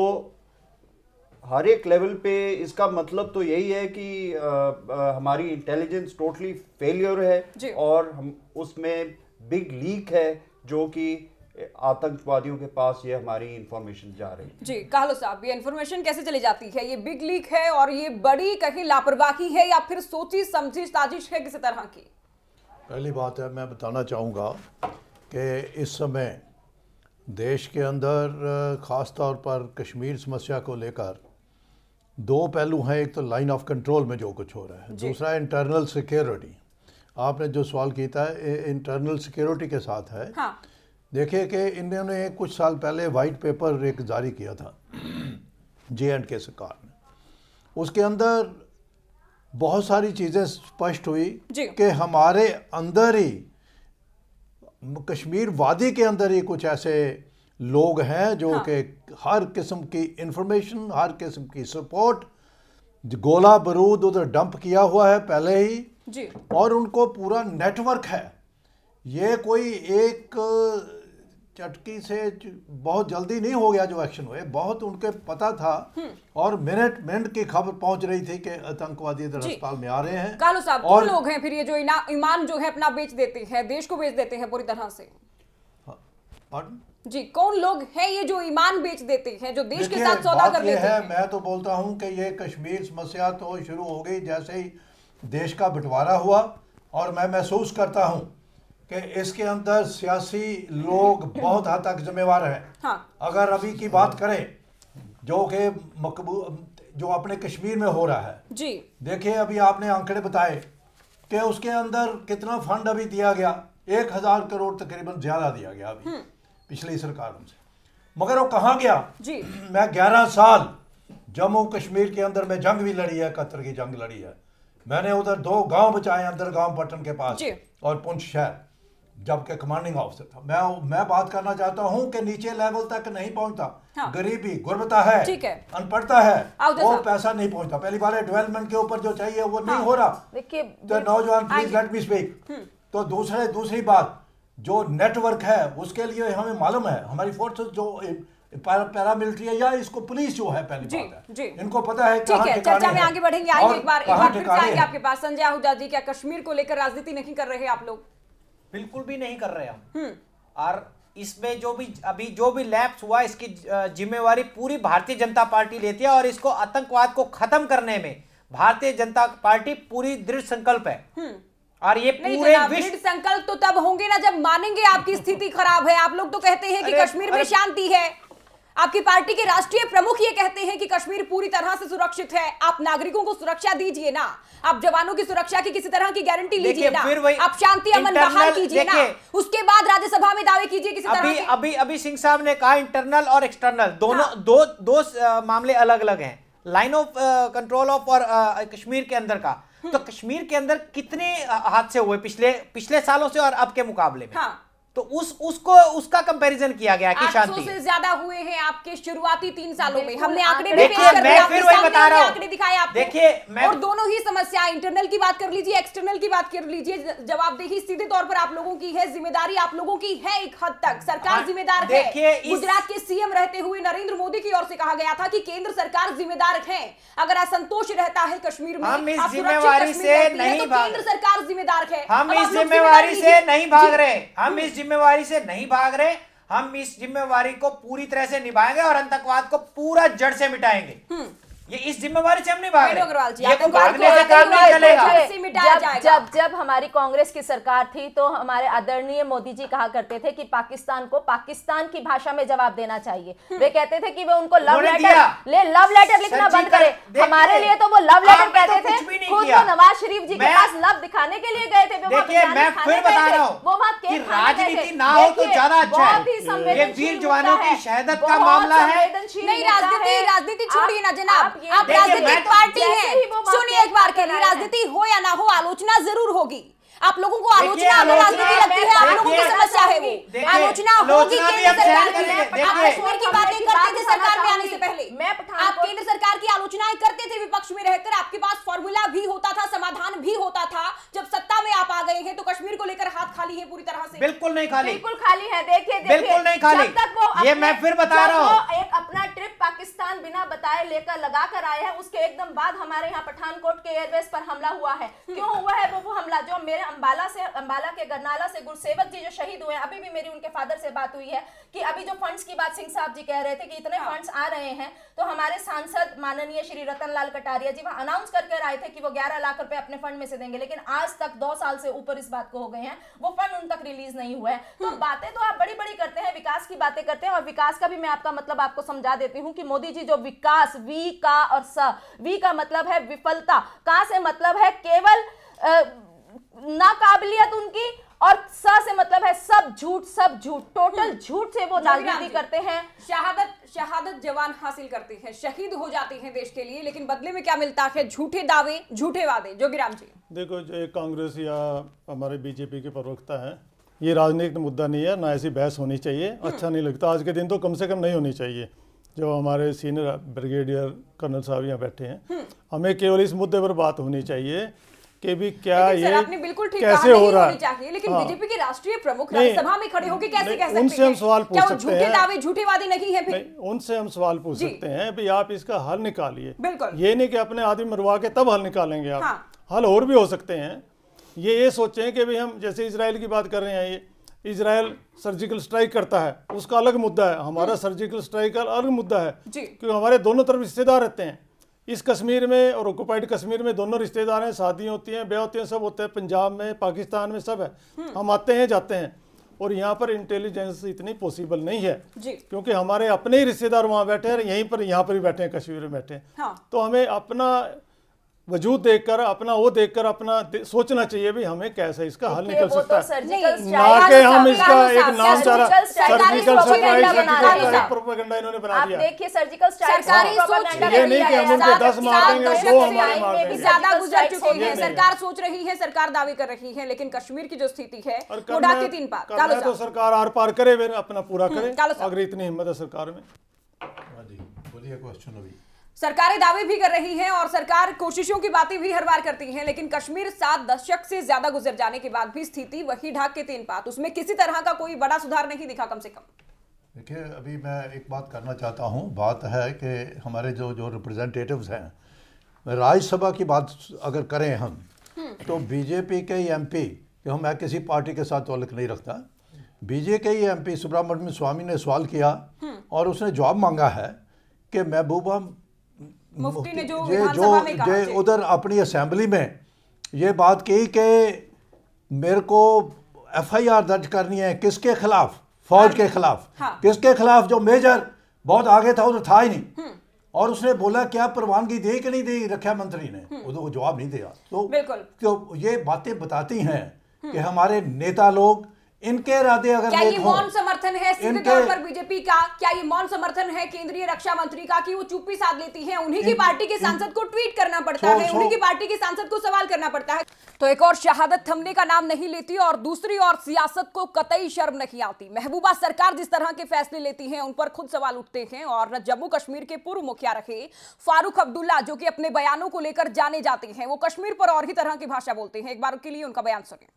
I: हर एक लेवल पे इसका मतलब तो यही है कि आ, आ, हमारी इंटेलिजेंस टोटली फेलियर है और हम उसमें बिग लीक है जो कि आतंकवादियों के पास ये हमारी इंफॉर्मेशन जा रही है।
A: जी काहलो साहब, ये इंफॉर्मेशन कैसे चली जाती है? ये बिग लीक है और ये बड़ी कहीं लापरवाही है या फिर सोची समझी साजिश है किसी तरह की?
J: पहली बात है, मैं बताना चाहूँगा कि इस समय देश के अंदर ख़ास तौर पर कश्मीर समस्या को लेकर दो पहलू हैं। एक तो लाइन ऑफ कंट्रोल में जो कुछ हो रहा है, दूसरा इंटरनल सिक्योरिटी। आपने जो सवाल किया है इंटरनल सिक्योरिटी के साथ है। हाँ। देखिए कि इन्होंने कुछ साल पहले वाइट पेपर एक जारी किया था जे एंड के सरकार ने, उसके अंदर बहुत सारी चीज़ें स्पष्ट हुई कि हमारे अंदर ही कश्मीर वादी के अंदर ही कुछ ऐसे लोग हैं जो हाँ। कि हर किस्म की इंफॉर्मेशन, हर किस्म की सपोर्ट, गोला बारूद उधर डंप किया हुआ है पहले ही जी। और उनको पूरा नेटवर्क है। ये कोई एक चटकी से बहुत जल्दी नहीं हो गया जो एक्शन हुए, बहुत उनके पता था और मिनट मिनट की खबर पहुंच रही थी कि आतंकवादी इधर अस्पताल में आ रहे हैं।
A: कालू साहब, और लोग हैं फिर ये जो ईमान जो है अपना बेच देते हैं, देश को बेच देते हैं पूरी तरह से।
J: हाँ,
A: जी कौन लोग हैं ये जो ईमान बेच देते हैं, जो देश के साथ सौदा कर लेते हैं?
J: मैं तो बोलता हूं कि ये कश्मीर समस्या तो शुरू हो गई जैसे ही देश का बंटवारा हुआ, और मैं महसूस करता हूं कि इसके अंदर सियासी लोग बहुत हद तक जिम्मेवार हैं।
A: हाँ।
J: अगर अभी की बात करें जो कि मकबूल जो अपने कश्मीर में हो रहा है
A: जी, देखिए
J: अभी आपने आंकड़े बताए कि उसके अंदर कितना फंड अभी दिया गया, एक हजार करोड़ तकरीबन ज्यादा दिया गया अभी पिछली सरकारों से, मगर वो कहाँ गया
A: जी।
J: मैं ग्यारह साल जम्मू कश्मीर के अंदर में जंग भी लड़ी है, कतर की जंग लड़ी है, मैंने उधर दो गांव बचाए अंदर गांव पट्टन के पास और पुंछ शहर, जबकि कमांडिंग ऑफिसर था मैं मैं बात करना चाहता हूं कि नीचे लेवल तक नहीं पहुंचता। हाँ। गरीबी गुर्बता है, है। अनपढ़ता है, वो पैसा नहीं पहुंचता। पहली बार डेवलपमेंट के ऊपर जो चाहिए वो हाँ। नहीं हो रहा। देखिए तो नौजवान प्लीज लेट मी स्पीक। तो दूसरे दूसरी बात जो नेटवर्क है उसके लिए हमें मालूम है हमारी फोर्सेस जो पैरामिलिट्री है या इसको पुलिस जो है, पहली बात है जी। इनको पता है
A: ठीक है। चर्चा में आगे बढ़ेंगे, आइए एक बार एक बार फिर से आएंगे आपके पास। संजय आहूजा जी, क्या कश्मीर को लेकर राजनीति नहीं कर रहे आप लोग?
F: बिल्कुल भी नहीं कर रहे हम, और इसमें जो भी अभी जो भी लैप्स हुआ इसकी जिम्मेवारी पूरी भारतीय जनता पार्टी लेती है, और इसको आतंकवाद को खत्म करने में भारतीय जनता पार्टी पूरी दृढ़ संकल्प है। और ये पूरे
A: दृढ़ संकल्प तो तब होंगे ना जब मानेंगे आपकी स्थिति खराब है। आप लोग तो कहते हैं कि कश्मीर में शांति है, आपकी पार्टी के राष्ट्रीय प्रमुख ये कहते हैं कि कश्मीर पूरी तरह से सुरक्षित है। आप नागरिकों को सुरक्षा दीजिए ना, आप जवानों की सुरक्षा की किसी तरह की गारंटी लीजिए ना, आप शांति अमन बहाल कीजिए ना, उसके बाद राज्यसभा में दावे कीजिए किसी तरह
F: के। अभी अभी सिंह साहब ने कहा इंटरनल और एक्सटर्नल दोनों हाँ। दो दो मामले अलग अलग हैं, लाइन ऑफ कंट्रोल ऑफ और कश्मीर के अंदर का। तो कश्मीर के अंदर कितने हादसे हुए पिछले पिछले सालों से और अब के मुकाबले में? हाँ। तो उस उसको उसका कंपैरिजन किया गया कि शांति
A: से ज्यादा हुए हैं आपके शुरुआती तीन सालों में। हमने आंकड़े
F: भी पेश कर दिए, फिर वही बता रहा हूं,
A: आंकड़े दिखाए आपको।
F: देखिए
A: और दोनों ही समस्या, इंटरनल की बात कर लीजिए, एक्सटर्नल की बात कर लीजिए, जवाबदेही सीधे तौर पर आप लोगों की है, जिम्मेदारी आप लोगों की है। एक हद तक सरकार जिम्मेदार है। गुजरात के सीएम रहते हुए नरेंद्र मोदी की ओर से कहा गया था कि केंद्र सरकार जिम्मेदार है। अगर असंतोष रहता है कश्मीर में,
F: हम इस जिम्मेवारी से नहीं भाग,
A: केंद्र सरकार जिम्मेदार है।
F: हम इस जिम्मेवारी से नहीं भाग रहे, हम इस जिम्मेवारी से नहीं भाग रहे, हम इस जिम्मेवारी को पूरी तरह से निभाएंगे और आतंकवाद को पूरा जड़ से मिटाएंगे। ये इस जिम्मेवारी से हम नहीं भाग रहे, ये कोई भागने से काम नहीं चलेगा।
G: जब जब जब हमारी कांग्रेस की सरकार थी तो हमारे आदरणीय मोदी जी कहा करते थे कि पाकिस्तान को पाकिस्तान की भाषा में जवाब देना चाहिए। वे कहते थे कि वे उनको लव लेटर ले लव लेटर लिखना बंद करे। हमारे लिए तो वो लव लेटर कहते थे, खुद वो नवाज शरीफ जी के पास लव दिखाने के लिए गए थे।
F: देखिए मैं फिर बता रहा हूँ, वो वहाँ राजनीति ना हो तो ज्यादा अच्छा है। ये वीर जवानों की शहादत का मामला है।
A: नहीं, राजनीति राजनीति छोड़िए ना जनाब, आप राजनीतिक पार्टी हैं। सुनिए एक बार के लिए, राजनीति हो या ना हो आलोचना जरूर होगी। आप लोगों को आलोचना अगर राजनीति लगती है, आप लोगों की समस्या है वो। आलोचना होगी केंद्र सरकार की। आप कश्मीर की बातें करते थे सरकार में आने से पहले, आप केंद्र सरकार की आलोचनाएं करते थे विपक्ष में रहकर। आपके पास फॉर्मूला भी होता था, समाधान भी होता था। जब सत्ता में आप आ गए हैं तो कश्मीर को लेकर हाथ खाली है पूरी तरह से।
F: बिल्कुल नहीं खाली,
G: बिल्कुल खाली है। देखिए
F: बिल्कुल नहीं खाली, ये मैं फिर बता रहा हूँ।
G: एक अपना ट्रिप पाकिस्तान बिना बताए लेकर लगा कर आए हैं, उसके एकदम बाद हमारे यहाँ पठानकोट के एयरबेस पर हमला हुआ है। क्यों हुआ है वो वो हमला? जो मेरे अंबाला से अंबाला के गरनाला से गुरसेवक जी जो शहीद हुए हैं, अभी भी मेरी उनके फादर से बात हुई है कि अभी जो फंड्स की बात सिंह साहब जी कह रहे थे कि इतने हाँ। फंड्स आ रहे हैं, तो हमारे सांसद माननीय श्री रतन लाल कटारिया जी वहां अनाउंस करके आए थे कि वो ग्यारह लाख रुपए अपने फंड में से देंगे, लेकिन आज तक दो साल से ऊपर इस बात को हो गए हैं, वो फंड उन तक रिलीज नहीं हुआ है। तो बातें तो आप बड़ी बड़ी करते हैं, विकास की बातें करते हैं, और विकास का भी मैं आपका मतलब आपको समझा देती हूँ कि मोदी जी जो विकास, वी का और स, वी का मतलब है विफलता, का से मतलब है केवल नाकाबिलियत उनकी, और स से मतलब है सब झूठ, सब झूठ, टोटल झूठ से वो राजनीति करते हैं।
A: शहादत शहादत जवान हासिल करते हैं, शहीद हो जाते हैं देश के लिए, लेकिन बदले में क्या मिलता है? झूठे दावे, झूठे वादे। जोगीराम जी
H: देखो, जो कांग्रेस या हमारे बीजेपी के प्रवक्ता है, ये राजनीतिक मुद्दा नहीं है, ना ऐसी बहस होनी चाहिए, अच्छा नहीं लगता। आज के दिन तो कम से कम नहीं होनी चाहिए। जो हमारे सीनियर ब्रिगेडियर कर्नल साहब यहाँ बैठे हैं, हमें केवल इस मुद्दे पर बात होनी चाहिए कि भी क्या ये
A: आपने बिल्कुल ठीक
H: कैसे हो रहा है।
A: चाहिए, लेकिन हाँ। बीजेपी के राष्ट्रीय प्रमुख राज्यसभा में खड़े होकर कैसे कह सकते हैं?
H: उनसे हम सवाल पूछ सकते हैं,
A: झूठे दावे, झूठे वादे नहीं है? फिर
H: उनसे हम सवाल पूछ सकते हैं भी आप इसका हल निकालिए।
A: बिल्कुल,
H: ये नहीं कि अपने आदमी मरवा के तब हल निकालेंगे आप। हाँ। हल और भी हो सकते हैं। ये ये सोचें कि भाई हम जैसे इजराइल की बात कर रहे हैं, ये इजराइल सर्जिकल स्ट्राइक करता है, उसका अलग मुद्दा है, हमारा सर्जिकल स्ट्राइक का अलग मुद्दा है, क्योंकि हमारे दोनों तरफ रिश्तेदार रहते हैं। इस कश्मीर में और ऑक्युपाइड कश्मीर में दोनों रिश्तेदार हैं, शादियाँ होती हैं, ब्याह होते हैं, सब होते हैं, पंजाब में, पाकिस्तान में सब है। हम आते हैं जाते हैं, और यहाँ पर इंटेलिजेंस इतनी पॉसिबल नहीं है जी। क्योंकि हमारे अपने ही रिश्तेदार वहाँ बैठे हैं, यहीं पर यहाँ पर भी बैठे हैं, कश्मीर में बैठे हैं। हाँ। तो हमें अपना वजूद देखकर, अपना वो देखकर अपना दे, सोचना चाहिए भी हमें कैसे इसका हल निकल सकता है, ना कि हम इसका एक नाम चारा सर्जिकल स्ट्राइक प्रोपेगेंडा इन्होंने बना दिया।
G: देखिए सर्जिकल स्ट्राइक
H: ये नहीं कि हम उनके दस मार देंगे, दो हमारे मार देंगे।
A: ज्यादा गुजर चुके हैं, सरकार सोच रही है, सरकार दावे कर रही है, लेकिन कश्मीर की जो स्थिति है वो ढाके तीन पार।
H: तो सरकार आर पार करे, फिर अपना पूरा करे, अगर इतनी हिम्मत है सरकार में।
J: बोलिए क्वेश्चन अभी।
A: सरकारें दावे भी कर रही हैं और सरकार कोशिशों की बातें भी हर बार करती हैं, लेकिन कश्मीर सात दशक से ज्यादा गुजर जाने के बाद भी स्थिति वही ढाक के तीन पात, उसमें किसी तरह का कोई बड़ा सुधार नहीं दिखा कम से कम।
J: देखिए, अभी मैं एक बात करना चाहता हूं। बात है कि हमारे जो जो रिप्रेजेंटेटिव्स हैं, राज्यसभा की बात अगर करें हम, तो बीजेपी के एमपी, क्यों मैं किसी पार्टी के साथ ताल्लुक नहीं रखता, बीजेपी के एमपी सुब्रमण्यम स्वामी ने सवाल किया और उसने जवाब मांगा है कि महबूबा
A: मुफ्ती ने जो
J: जो, जो उधर अपनी असेंबली में ये बात की कि मेरे को एफआईआर दर्ज करनी है, किसके खिलाफ? फौज के खिलाफ। हाँ। किसके खिलाफ? जो मेजर बहुत आगे था, उधर था ही नहीं। और उसने बोला क्या परवानगी दी कि नहीं दी रक्षा मंत्री ने, उधर जवाब नहीं दिया। तो, तो ये बातें बताती हैं कि हमारे नेता लोग, इनके इरादे अगर
A: क्या ये मौन समर्थन है सीधे तौर पर बीजेपी का? क्या ये मौन समर्थन है केंद्रीय रक्षा मंत्री का कि वो चुप्पी साध लेती हैं? उन्हीं की पार्टी के सांसद को ट्वीट करना पड़ता है, उन्हीं की पार्टी के सांसद को सवाल करना पड़ता है। तो एक और शहादत थमने का नाम नहीं लेती और दूसरी ओर सियासत को कतई शर्म नहीं आती। महबूबा सरकार जिस तरह के फैसले लेती है उन पर खुद सवाल उठते हैं और जम्मू कश्मीर के पूर्व मुखिया रहे फारूक अब्दुल्ला, जो कि अपने बयानों को लेकर जाने जाते हैं, वो कश्मीर पर और ही तरह की भाषा बोलते हैं। एक बार के लिए उनका बयान सुनिए।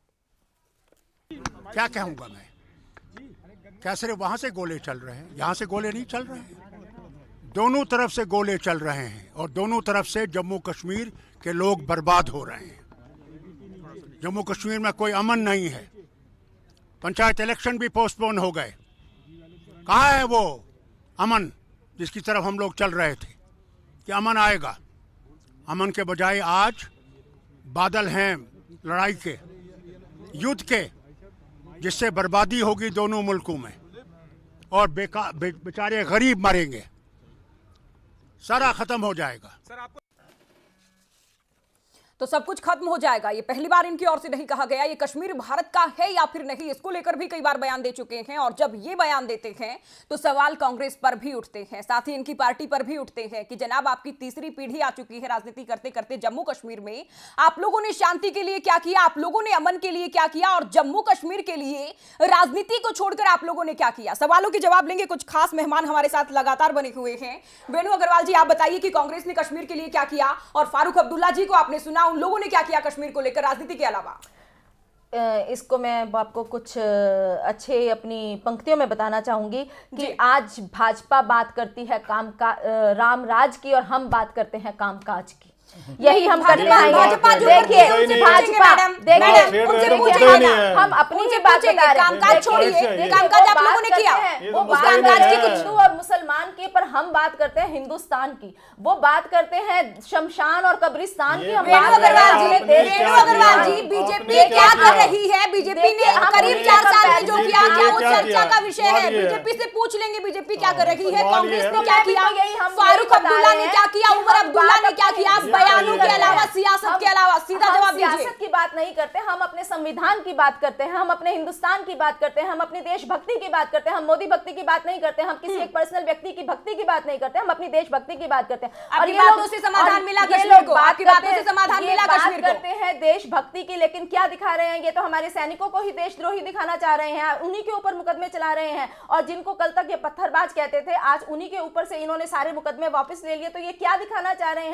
K: क्या कहूंगा मैं, क्या सिर्फ वहां से गोले चल रहे हैं? यहां से गोले नहीं चल रहे हैं, दोनों तरफ से गोले चल रहे हैं और दोनों तरफ से जम्मू कश्मीर के लोग बर्बाद हो रहे हैं। जम्मू कश्मीर में कोई अमन नहीं है, पंचायत इलेक्शन भी पोस्टपोन हो गए। कहाँ है वो अमन जिसकी तरफ हम लोग चल रहे थे कि अमन आएगा? अमन के बजाय आज बादल हैं लड़ाई के, युद्ध के, जिससे बर्बादी होगी दोनों मुल्कों में और बेकार बे, बेचारे गरीब मरेंगे, सारा खत्म हो जाएगा।
A: तो सब कुछ खत्म हो जाएगा, ये पहली बार इनकी ओर से नहीं कहा गया। ये कश्मीर भारत का है या फिर नहीं, इसको लेकर भी कई बार बयान दे चुके हैं और जब ये बयान देते हैं तो सवाल कांग्रेस पर भी उठते हैं, साथ ही इनकी पार्टी पर भी उठते हैं कि जनाब आपकी तीसरी पीढ़ी आ चुकी है राजनीति करते करते जम्मू कश्मीर में। आप लोगों ने शांति के लिए क्या किया, आप लोगों ने अमन के लिए क्या किया और जम्मू कश्मीर के लिए राजनीति को छोड़कर आप लोगों ने क्या किया? सवालों के जवाब लेंगे। कुछ खास मेहमान हमारे साथ लगातार बने हुए हैं। वेणु अग्रवाल जी, आप बताइए कि कांग्रेस ने कश्मीर के लिए क्या किया और फारूक अब्दुल्ला जी को आपने सुना, उन लोगों ने क्या किया कश्मीर को लेकर राजनीति के अलावा?
G: इसको मैं आपको कुछ अच्छे अपनी पंक्तियों में बताना चाहूंगी कि आज भाजपा बात करती है काम का राम राज की और हम बात करते हैं कामकाज की। यही हम करते आएंगे। देखिए भाजपा, देखिए हम अपनी ही बात बता रहे हैं, कामकाज छोड़िए, कामकाज आप लोगों ने किया, वो कामकाज की कुछ हिंदू और मुसलमान की, पर हम बात करते हैं हिंदुस्तान की। वो बात करते हैं शमशान और कब्रिस्तान की। हम
A: वेणु अग्रवाल जी, वेणु अग्रवाल जी, बीजेपी क्या कर रही है? बीजेपी ने करीब चार साल में जो किया, क्या वो चर्चा का विषय है? बीजेपी से पूछ लेंगे बीजेपी क्या कर रही है। कांग्रेस ने क्या किया, फारूक अब्दुल्ला ने क्या किया, उमर अब्दुल्ला ने क्या किया? बयानों के अलावा, सियासत के अलावा सीधा जवाब दीजिए।
G: सियासत की बात नहीं करते, हम अपने संविधान की बात करते हैं, हम अपने हिंदुस्तान की बात करते हैं, हम अपनी देशभक्ति की बात करते हैं, हम मोदी भक्ति की बात नहीं करते, हम किसी एक पर्सनल व्यक्ति की भक्ति की बात नहीं करते, हम अपनी देशभक्ति की बात करते हैं।
A: और ये बातों से समाधान मिला कश्मीर को, आपकी बातों से समाधान मिला कश्मीर को।
G: करते हैं देशभक्ति की, लेकिन क्या दिखा रहे हैं? ये तो हमारे सैनिकों को ही देशद्रोही दिखाना चाह रहे हैं, उन्हीं के ऊपर मुकदमे चला रहे हैं। और जिनको कल तक ये पत्थरबाज कहते थे, आज उन्हीं के ऊपर से इन्होंने सारे मुकदमे वापस ले लिए। तो ये क्या दिखाना चाह रहे हैं?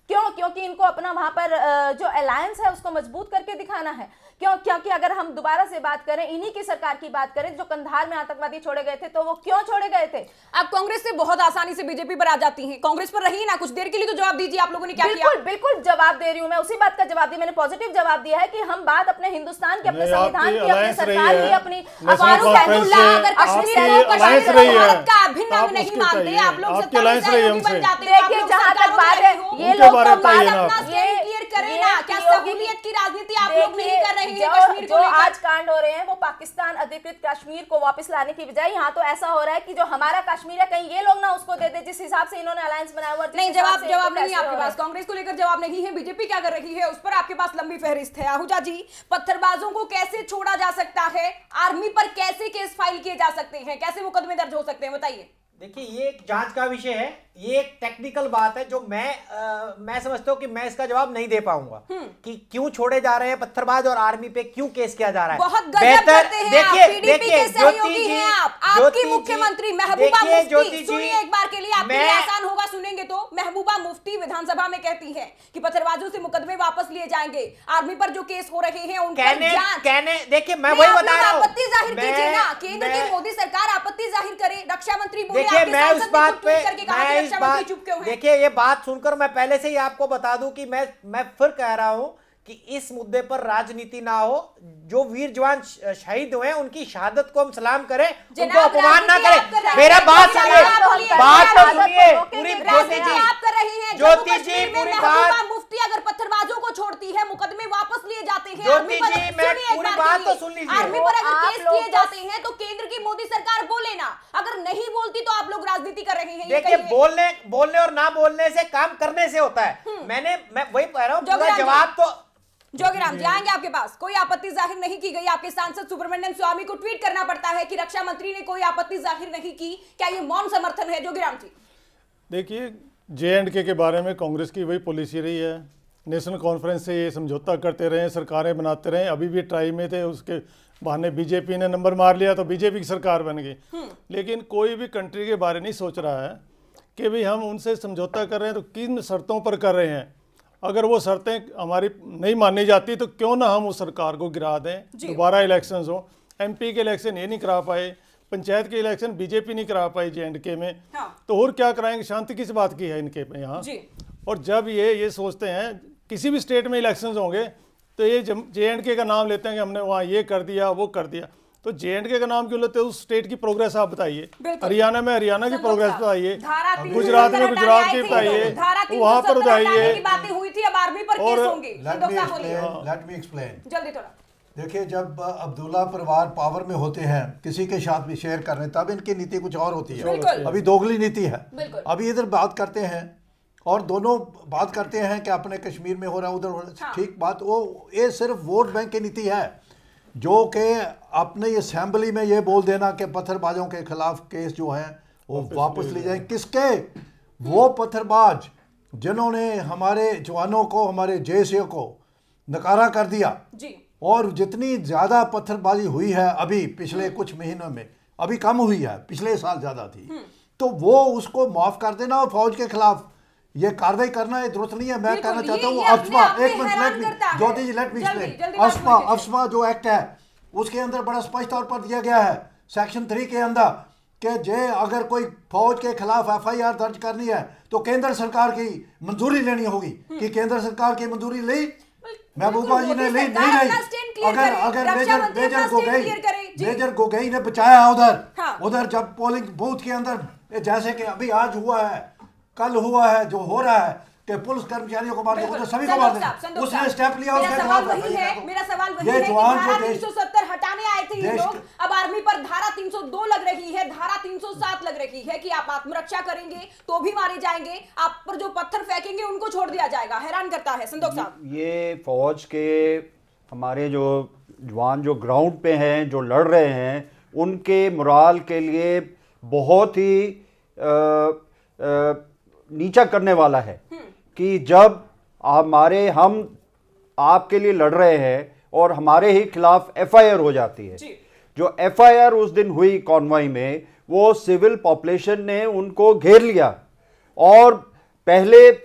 G: क्यों? क्योंकि इनको अपना वहां पर जो अलायंस है उसको मजबूत करके दिखाना है। क्यों? क्योंकि अगर हम दोबारा से बात करें, इन्हीं की सरकार की बात करें, जो कंधार में आतंकवादी छोड़े गए थे, तो वो क्यों छोड़े गए थे?
A: आप कांग्रेस से बहुत आसानी से बीजेपी पर आ जाती हैं। कांग्रेस पर रही ना कुछ देर के लिए, तो जवाब दीजिए, आप लोगों ने क्या
G: बिल्कुल,
A: किया?
G: बिल्कुल जवाब दे रही हूं मैं, उसी बात का जवाब दिया। मैंने पॉजिटिव जवाब दिया है कि हम बात अपने हिंदुस्तान के, अपने संविधान की, अपनी सरकार की, अपनी
A: फारूक अब्दुल्ला अगर कश्मीर को कश्मीर भारत का अभिन्न अंग नहीं मानते, आप लोग सत्ता में सहयोगी बन जाते हैं।
G: देखिए, जहां तक बात है, ये लोग तो बात अपना
A: क्लियर करें ना, क्या सहूलियत की राजनीति आप लोग नहीं कर रहे हैं? कश्मीर को
G: आज कांड हो रहे हैं वो पाकिस्तान अधिकृत कश्मीर को वापस लाने की बजाय यहाँ तो ऐसा हो रहा है कि जो हमारा कश्मीर है कहीं ये लोग ना उसको दे दे, जिस हिसाब से इन्होंने अलायंस बनाया हुआ।
A: नहीं, जवाब जवाब नहीं है आपके पास, कांग्रेस को लेकर जवाब नहीं है। बीजेपी क्या कर रही है उस पर आपके पास लंबी फहरिस्त है। आहूजा जी, पत्थरबाजों को कैसे छोड़ा जा सकता है? आर्मी पर कैसे केस फाइल किए जा सकते हैं? कैसे मुकदमे दर्ज हो सकते हैं? बताइए।
F: देखिए, ये एक जांच का विषय है, ये एक टेक्निकल बात है जो मैं आ, मैं समझता हूँ कि मैं इसका जवाब नहीं दे पाऊंगा कि क्यों छोड़े जा रहे हैं पत्थरबाज और आर्मी पे क्यों केस किया जा रहा है।
A: बहुत गजब करते हैं
F: देखिए,
A: आप, पीडीपी के सहयोगी हैं आप। आपकी मुख्यमंत्री महबूबा मुफ्ती, सुनिए एक बार के लिए, आपके लिए आसान होगा सुनेंगे तो। महबूबा मुफ्ती विधानसभा में कहती है कि पत्थरबाजों से मुकदमे वापस लिए जाएंगे, आर्मी पर जो केस हो रहे हैं उन पर जांच।
F: कहने देखिए, मैं वही बता रहा हूं,
A: आपत्ति जाहिर कीजिए ना, केंद्र की मोदी सरकार आपत्ति जाहिर करे। रक्षा मंत्री बोले,
F: देखिए मैं उस बात पे,
A: मैं इस बात,
F: देखिए ये बात सुनकर मैं पहले से ही आपको बता दूं कि मैं मैं फिर कह रहा हूं कि इस मुद्दे पर राजनीति ना हो। जो वीर जवान शहीद हुए उनकी शहादत को हम सलाम करें, उनको अपमान ना करें। मेरा बात सुनिए, बात तो सुनिए पूरी। ज्योति जी
A: आप कर रही हैं,
F: ज्योति जी पूरी बात।
A: मुफ्ती अगर पत्थरबाजों को छोड़ती है, मुकदमे वापस लिए जाते हैं,
F: ज्योति जी मैं पूरी बात तो सुन लीजिए।
A: आर्मी पर अगर केस किए जाते हैं तो केंद्र की मोदी सरकार बोले ना, अगर नहीं बोलती तो आप लोग राजनीति कर रहे हैं।
F: देखिए, बोलने बोलने और ना बोलने से, काम करने से होता है। मैंने मैं वही कह रहा हूँ, पूरा जवाब तो
A: जोगीराम जी आएंगे आपके पास। कोई आपत्ति जाहिर नहीं की गई, आपके सांसद सुब्रमण्यम स्वामी को ट्वीट करना पड़ता है कि रक्षा मंत्री ने कोई आपत्ति जाहिर नहीं की। क्या ये मौन समर्थन है? जोगीराम जी
H: देखिए, जे एंड के के बारे में कांग्रेस की वही पॉलिसी रही है। नेशनल कॉन्फ्रेंस से ये समझौता करते रहे, सरकारें बनाते रहे। अभी भी ट्राई में थे, उसके बहाने बीजेपी ने नंबर मार लिया तो बीजेपी की सरकार बन गई। लेकिन कोई भी कंट्री के बारे नहीं सोच रहा है कि भाई हम उनसे समझौता कर रहे हैं तो किन शर्तों पर कर रहे हैं। अगर वो शर्तें हमारी नहीं मानी जाती तो क्यों ना हम उस सरकार को गिरा दें। दोबारा इलेक्शंस हो, एमपी के इलेक्शन ये नहीं करा पाए, पंचायत के इलेक्शन बीजेपी नहीं करा पाई जे एंड के में, हाँ। तो और क्या कराएंगे? शांति किस बात की है इनके यहाँ? और जब ये ये सोचते हैं किसी भी स्टेट में इलेक्शंस होंगे तो ये जे एंड के का नाम लेते हैं कि हमने वहाँ ये कर दिया वो कर दिया। तो जे एंड के का नाम क्यों लेते हैं? उस स्टेट की प्रोग्रेस आप बताइए। हरियाणा में हरियाणा की प्रोग्रेस बताइए, गुजरात में गुजरात की बताइए, वहाँ पर बताइए।
J: और लेट मी एक्सप्लेन जल्दी थोड़ा। देखिए, जब अब्दुल्ला परिवार पावर में होते हैं, किसी के साथ भी शेयर कर रहे हैं, तब इनकी नीति कुछ और होती है। अभी दोगली नीति है। अभी इधर बात करते हैं और दोनों बात करते हैं कि अपने कश्मीर में हो रहा है, उधर हो रहा है। ठीक बात, वो ये सिर्फ वोट बैंक की नीति है, जो कि अपने असेंबली में ये बोल देना कि पत्थरबाजों के खिलाफ केस जो है वो वापस ले जाए। किसके? वो पत्थरबाज जिन्होंने हमारे जवानों को, हमारे जैसे को नकारा कर दिया जी। और जितनी ज़्यादा पत्थरबाजी हुई है अभी पिछले कुछ महीनों में, अभी कम हुई है, पिछले साल ज़्यादा थी, तो वो उसको माफ़ कर देना और फौज के खिलाफ ये कार्रवाई करना है दुरुस्त नहीं है। मैं कहना चाहता हूँ अफस्पा, एक minute let me Jyoti ji let me explain. AFSPA AFSPA जो एक्ट है उसके अंदर बड़ा स्पष्ट तौर पर दिया गया है सेक्शन थ्री के अंदर कि जे अगर कोई फौज के खिलाफ एफ आई आर दर्ज करनी है तो केंद्र सरकार की मंजूरी लेनी होगी। कि केंद्र सरकार की मंजूरी ली? महबूबा जी ने ली? नहीं नहीं। अगर अगर major major Gogoi major Gogoi ने बचाया उधर उधर जब पोलिंग बूथ के अंदर, जैसे कि अभी आज हुआ है, कल हुआ है, जो हो रहा है कि पुलिस कर्मचारियों को मार दिया, तो सभी को मार दिया। उसने स्टेप लिया, उसके खिलाफ
A: वही है। मेरा सवाल वही है कि धारा तीन सौ सत्तर हटाने आए थे ये लोग, अब आर्मी पर धारा तीन सौ दो लग रही है, धारा तीन सौ सात लग रही है कि आप आत्मरक्षा करेंगे तो भी मारे जाएंगे, आप पर जो पत्थर फेंकेंगे उनको छोड़ दिया जाएगा। हैरान करता है संतोष साहब।
I: ये फौज के हमारे जो जवान जो ग्राउंड पे हैं, जो लड़ रहे हैं, उनके मोराल के लिए बहुत ही आ, आ, नीचा करने वाला है कि जब हमारे हम आपके लिए लड़ रहे हैं और हमारे ही खिलाफ एफ आई आर हो जाती है। जो एफ आई आर उस दिन हुई कॉन्वॉय में, वो सिविल पॉपुलेशन ने उनको घेर लिया और पहले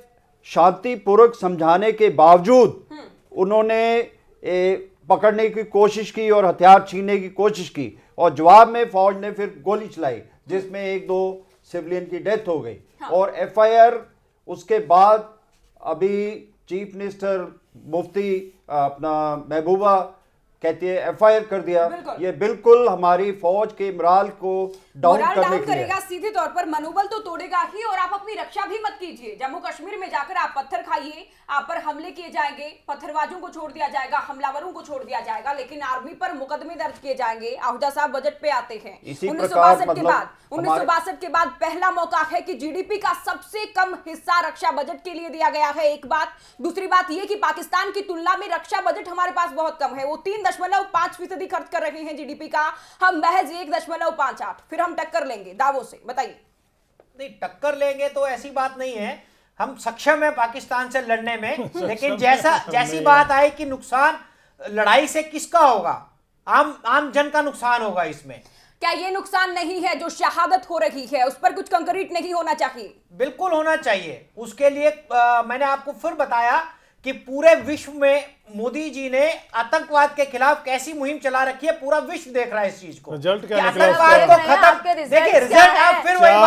I: शांतिपूर्वक समझाने के बावजूद उन्होंने ए, पकड़ने की कोशिश की और हथियार छीनने की कोशिश की और जवाब में फौज ने फिर गोली चलाई जिसमें एक दो सिविलियन की डेथ हो गई। हाँ। और एफआईआर उसके बाद अभी चीफ मिनिस्टर मुफ्ती अपना महबूबा कहती है एफआईआर कर दिया। ये बिल्कुल हमारी फौज के मोराल को डाउन करने के लिए
A: करेगा, सीधे तौर पर मनोबल तो तोड़ेगा ही। और आप अपनी रक्षा भी मत कीजिए। जम्मू कश्मीर में जाकर आप पत्थर खाइए, आप पर हमले किए जाएंगे, पत्थरबाजों को छोड़ दिया जाएगा, हमलावरों को छोड़ दिया जाएगा, लेकिन आर्मी पर मुकदमे दर्ज किए जाएंगे। आहूजा साहब बजट पे आते हैं। उन्नीस सौ बासठ के बाद उन्नीस सौ बासठ के बाद पहला मौका है कि जीडीपी का सबसे कम हिस्सा रक्षा बजट के लिए दिया गया है। एक बात। दूसरी बात यह कि पाकिस्तान की तुलना में रक्षा बजट हमारे पास बहुत कम है। वो तीन दशमलव पांच फीसदी खर्च कर रहे हैं जीडीपी का, हम महज एक दशमलव पांच आठ। फिर हम टक्कर लेंगे दावों से, बताइए।
F: नहीं, टक्कर लेंगे तो ऐसी बात नहीं है, हम सक्षम है पाकिस्तान से लड़ने में। लेकिन जैसा जैसी बात आई कि नुकसान लड़ाई से किसका होगा, आम आम जन का नुकसान होगा इसमें।
A: क्या ये नुकसान नहीं है जो शहादत हो रही है उस पर कुछ कंक्रीट नहीं होना चाहिए?
F: बिल्कुल होना चाहिए। उसके लिए आ, मैंने आपको फिर बताया कि पूरे विश्व में मोदी जी ने आतंकवाद के खिलाफ कैसी मुहिम चला रखी है, पूरा विश्व देख रहा है इस चीज को।
H: रिजल्ट क्या
F: निकला? आतंकवाद को खत्म। देखिए रिजल्ट आप फिर वही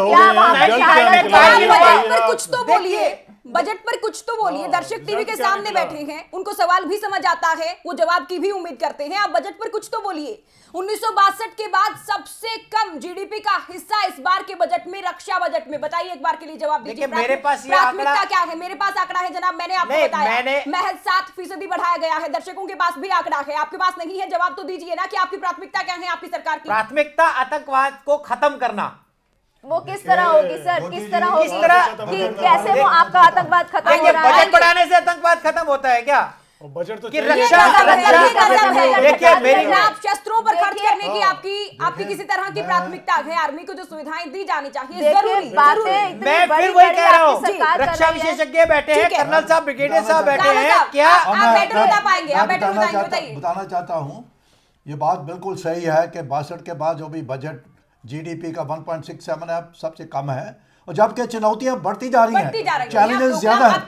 A: बात, कुछ तो बोलिए, बजट पर कुछ तो बोलिए। दर्शक टीवी के सामने बैठे हैं, उनको सवाल भी समझ आता है, वो जवाब की भी उम्मीद करते हैं। आप बजट पर कुछ तो बोलिए। उन्नीस सौ बासठ के बाद सबसे कम जीडीपी का हिस्सा इस बार के बजट में रक्षा बजट में, बताइए एक बार के लिए जवाब दीजिए।
F: मेरे पास ये
A: प्राथमिकता क्या है? मेरे पास आंकड़ा है जनाब, मैंने आपको बताया महज सात फीसदी बढ़ाया गया है। दर्शकों के पास भी आंकड़ा है, आपके पास नहीं है। जवाब तो दीजिए ना कि आपकी प्राथमिकता क्या है आपकी सरकार की।
F: प्राथमिकता आतंकवाद को खत्म करना।
G: वो किस तरह होगी सर, किस तरह होगी, किस तरह कि कैसे वो आपका आतंकवाद खत्म हो रहा है?
F: बजट बढ़ाने से आतंकवाद खत्म होता है क्या?
H: बजट तो
F: कि रक्षा देखिए मेरी
A: आप शस्त्रों पर खर्च करने की आपकी आपकी किसी तरह की प्राथमिकता है। आर्मी को जो सुविधाएं दी जानी चाहिए जरूरी बातें।
F: मैं फिर वही कह रहा हूँ, रक्षा विशेषज्ञ बैठे हैं, कर्नल साहब, ब्रिगेडियर साहब बैठे हैं, क्या
A: आप बेटर बता पाएंगे? आप बेटर बताइए।
J: बताना चाहता हूँ, ये बात बिल्कुल सही है कि बासठ के बाद जो भी बजट जीडीपी का वन पॉइंट सिक्स सेवन है, सबसे कम है। और जबकि चुनौतियां बढ़ती जा रही हैं, चैलेंजेस ज्यादा है।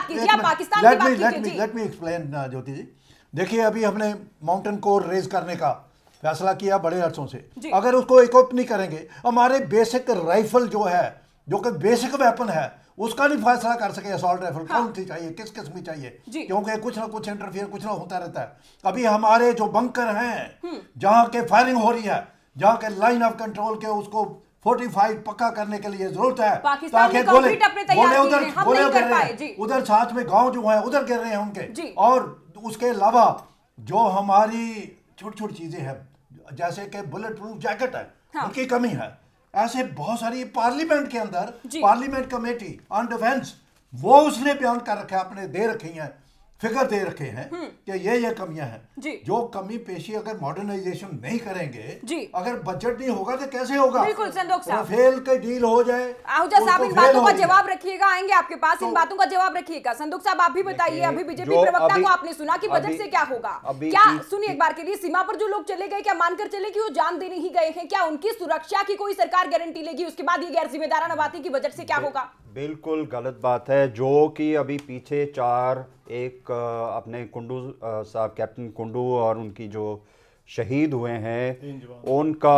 J: Let me explain Jyoti ji. देखिए अभी हमने माउंटेन कोर रेज करने का फैसला किया बड़े अरसों से। अगर उसको इक्विप नहीं करेंगे, हमारे बेसिक राइफल जो है, जो कि बेसिक वेपन है, उसका नहीं फैसला कर सके असॉल्ट राइफल कौन सी चाहिए, किस किस्म की चाहिए, क्योंकि कुछ ना कुछ इंटरफियर कुछ ना होता रहता है। अभी हमारे जो बंकर हैं जहाँ के फायरिंग हो रही है, जहाँ के लाइन ऑफ कंट्रोल के उसको फोर्टिफाइड पक्का करने के लिए जरूरत है, ताकि गोले गोले उधर गोले गिर रहे हैं, उधर साथ में गांव जो है उधर गिर रहे हैं उनके। और उसके अलावा जो हमारी छोटी छोटी चीजें हैं, जैसे कि बुलेट प्रूफ जैकेट है, हाँ। उनकी कमी है। ऐसे बहुत सारी पार्लियामेंट के अंदर पार्लियामेंट कमेटी ऑन डिफेंस, वो उसने बयान कर रखा है, अपने दे रखी है, फिगर दे रखे हैं कि ये ये कमियां हैं। जो कमी पेशी अगर मॉडर्नाइजेशन नहीं करेंगे, अगर बजट नहीं होगा तो कैसे होगा?
A: बिल्कुल संदोख साहब,
J: फेल का डील हो जाए।
A: आहूजा साहब इन बातों का जवाब रखिएगा, आएंगे आपके पास, इन बातों का जवाब रखिएगा। संदोख साहब आप भी बताइए, अभी बीजेपी प्रवक्ता को आपने सुना कि बजट से क्या होगा? क्या सुनिए एक बार के लिए, सीमा पर जो लोग चले गए, क्या मानकर चले कि वो जान देने ही गए हैं? क्या उनकी सुरक्षा की कोई सरकार गारंटी लेगी? उसके बाद ये गैर जिम्मेदाराना बात है कि बजट से क्या होगा?
I: बिल्कुल गलत बात है। जो कि अभी पीछे चार एक अपने कुंडू साहब, कैप्टन कुंडू और उनकी जो शहीद हुए हैं, उनका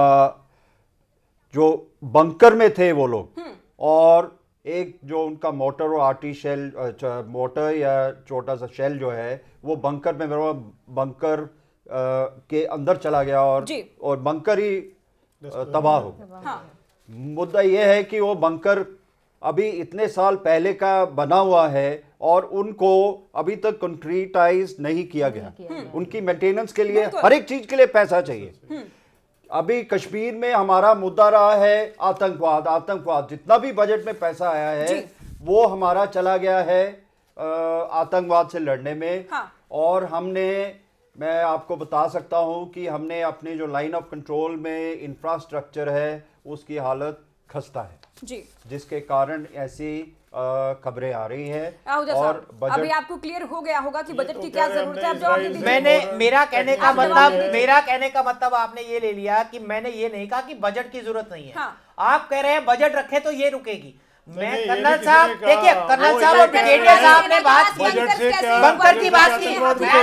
I: जो बंकर में थे वो लोग, और एक जो उनका मोटर और आर्टी शेल, मोटर या छोटा सा शेल जो है वो बंकर में, बंकर के अंदर चला गया और और बंकर ही तबाह हो गया। हाँ। मुद्दा ये है कि वो बंकर अभी इतने साल पहले का बना हुआ है और उनको अभी तक कंक्रीटाइज नहीं किया गया। उनकी मेंटेनेंस के लिए, हर एक चीज के लिए पैसा चाहिए। अभी कश्मीर में हमारा मुद्दा रहा है आतंकवाद। आतंकवाद जितना भी बजट में पैसा आया है वो हमारा चला गया है आतंकवाद से लड़ने में। हाँ। और हमने, मैं आपको बता सकता हूं कि हमने अपने जो लाइन ऑफ कंट्रोल में इंफ्रास्ट्रक्चर है उसकी हालत खस्ता है जी, जिसके कारण ऐसी खबरें आ रही हैं। और बजट
A: अभी आपको क्लियर हो गया होगा कि बजट की क्या जरूरत है। आप जवाब दीजिए।
F: मैंने मेरा कहने का मतलब मेरा कहने का मतलब आपने ये ले लिया कि मैंने ये नहीं कहा कि बजट की जरूरत नहीं है। हाँ। आप कह रहे हैं बजट रखे तो ये रुकेगी। मैं कर्नल साहब देखिए कर्नल साहब और ब्रिगेडियर साहब ने बात बंकर की बात की।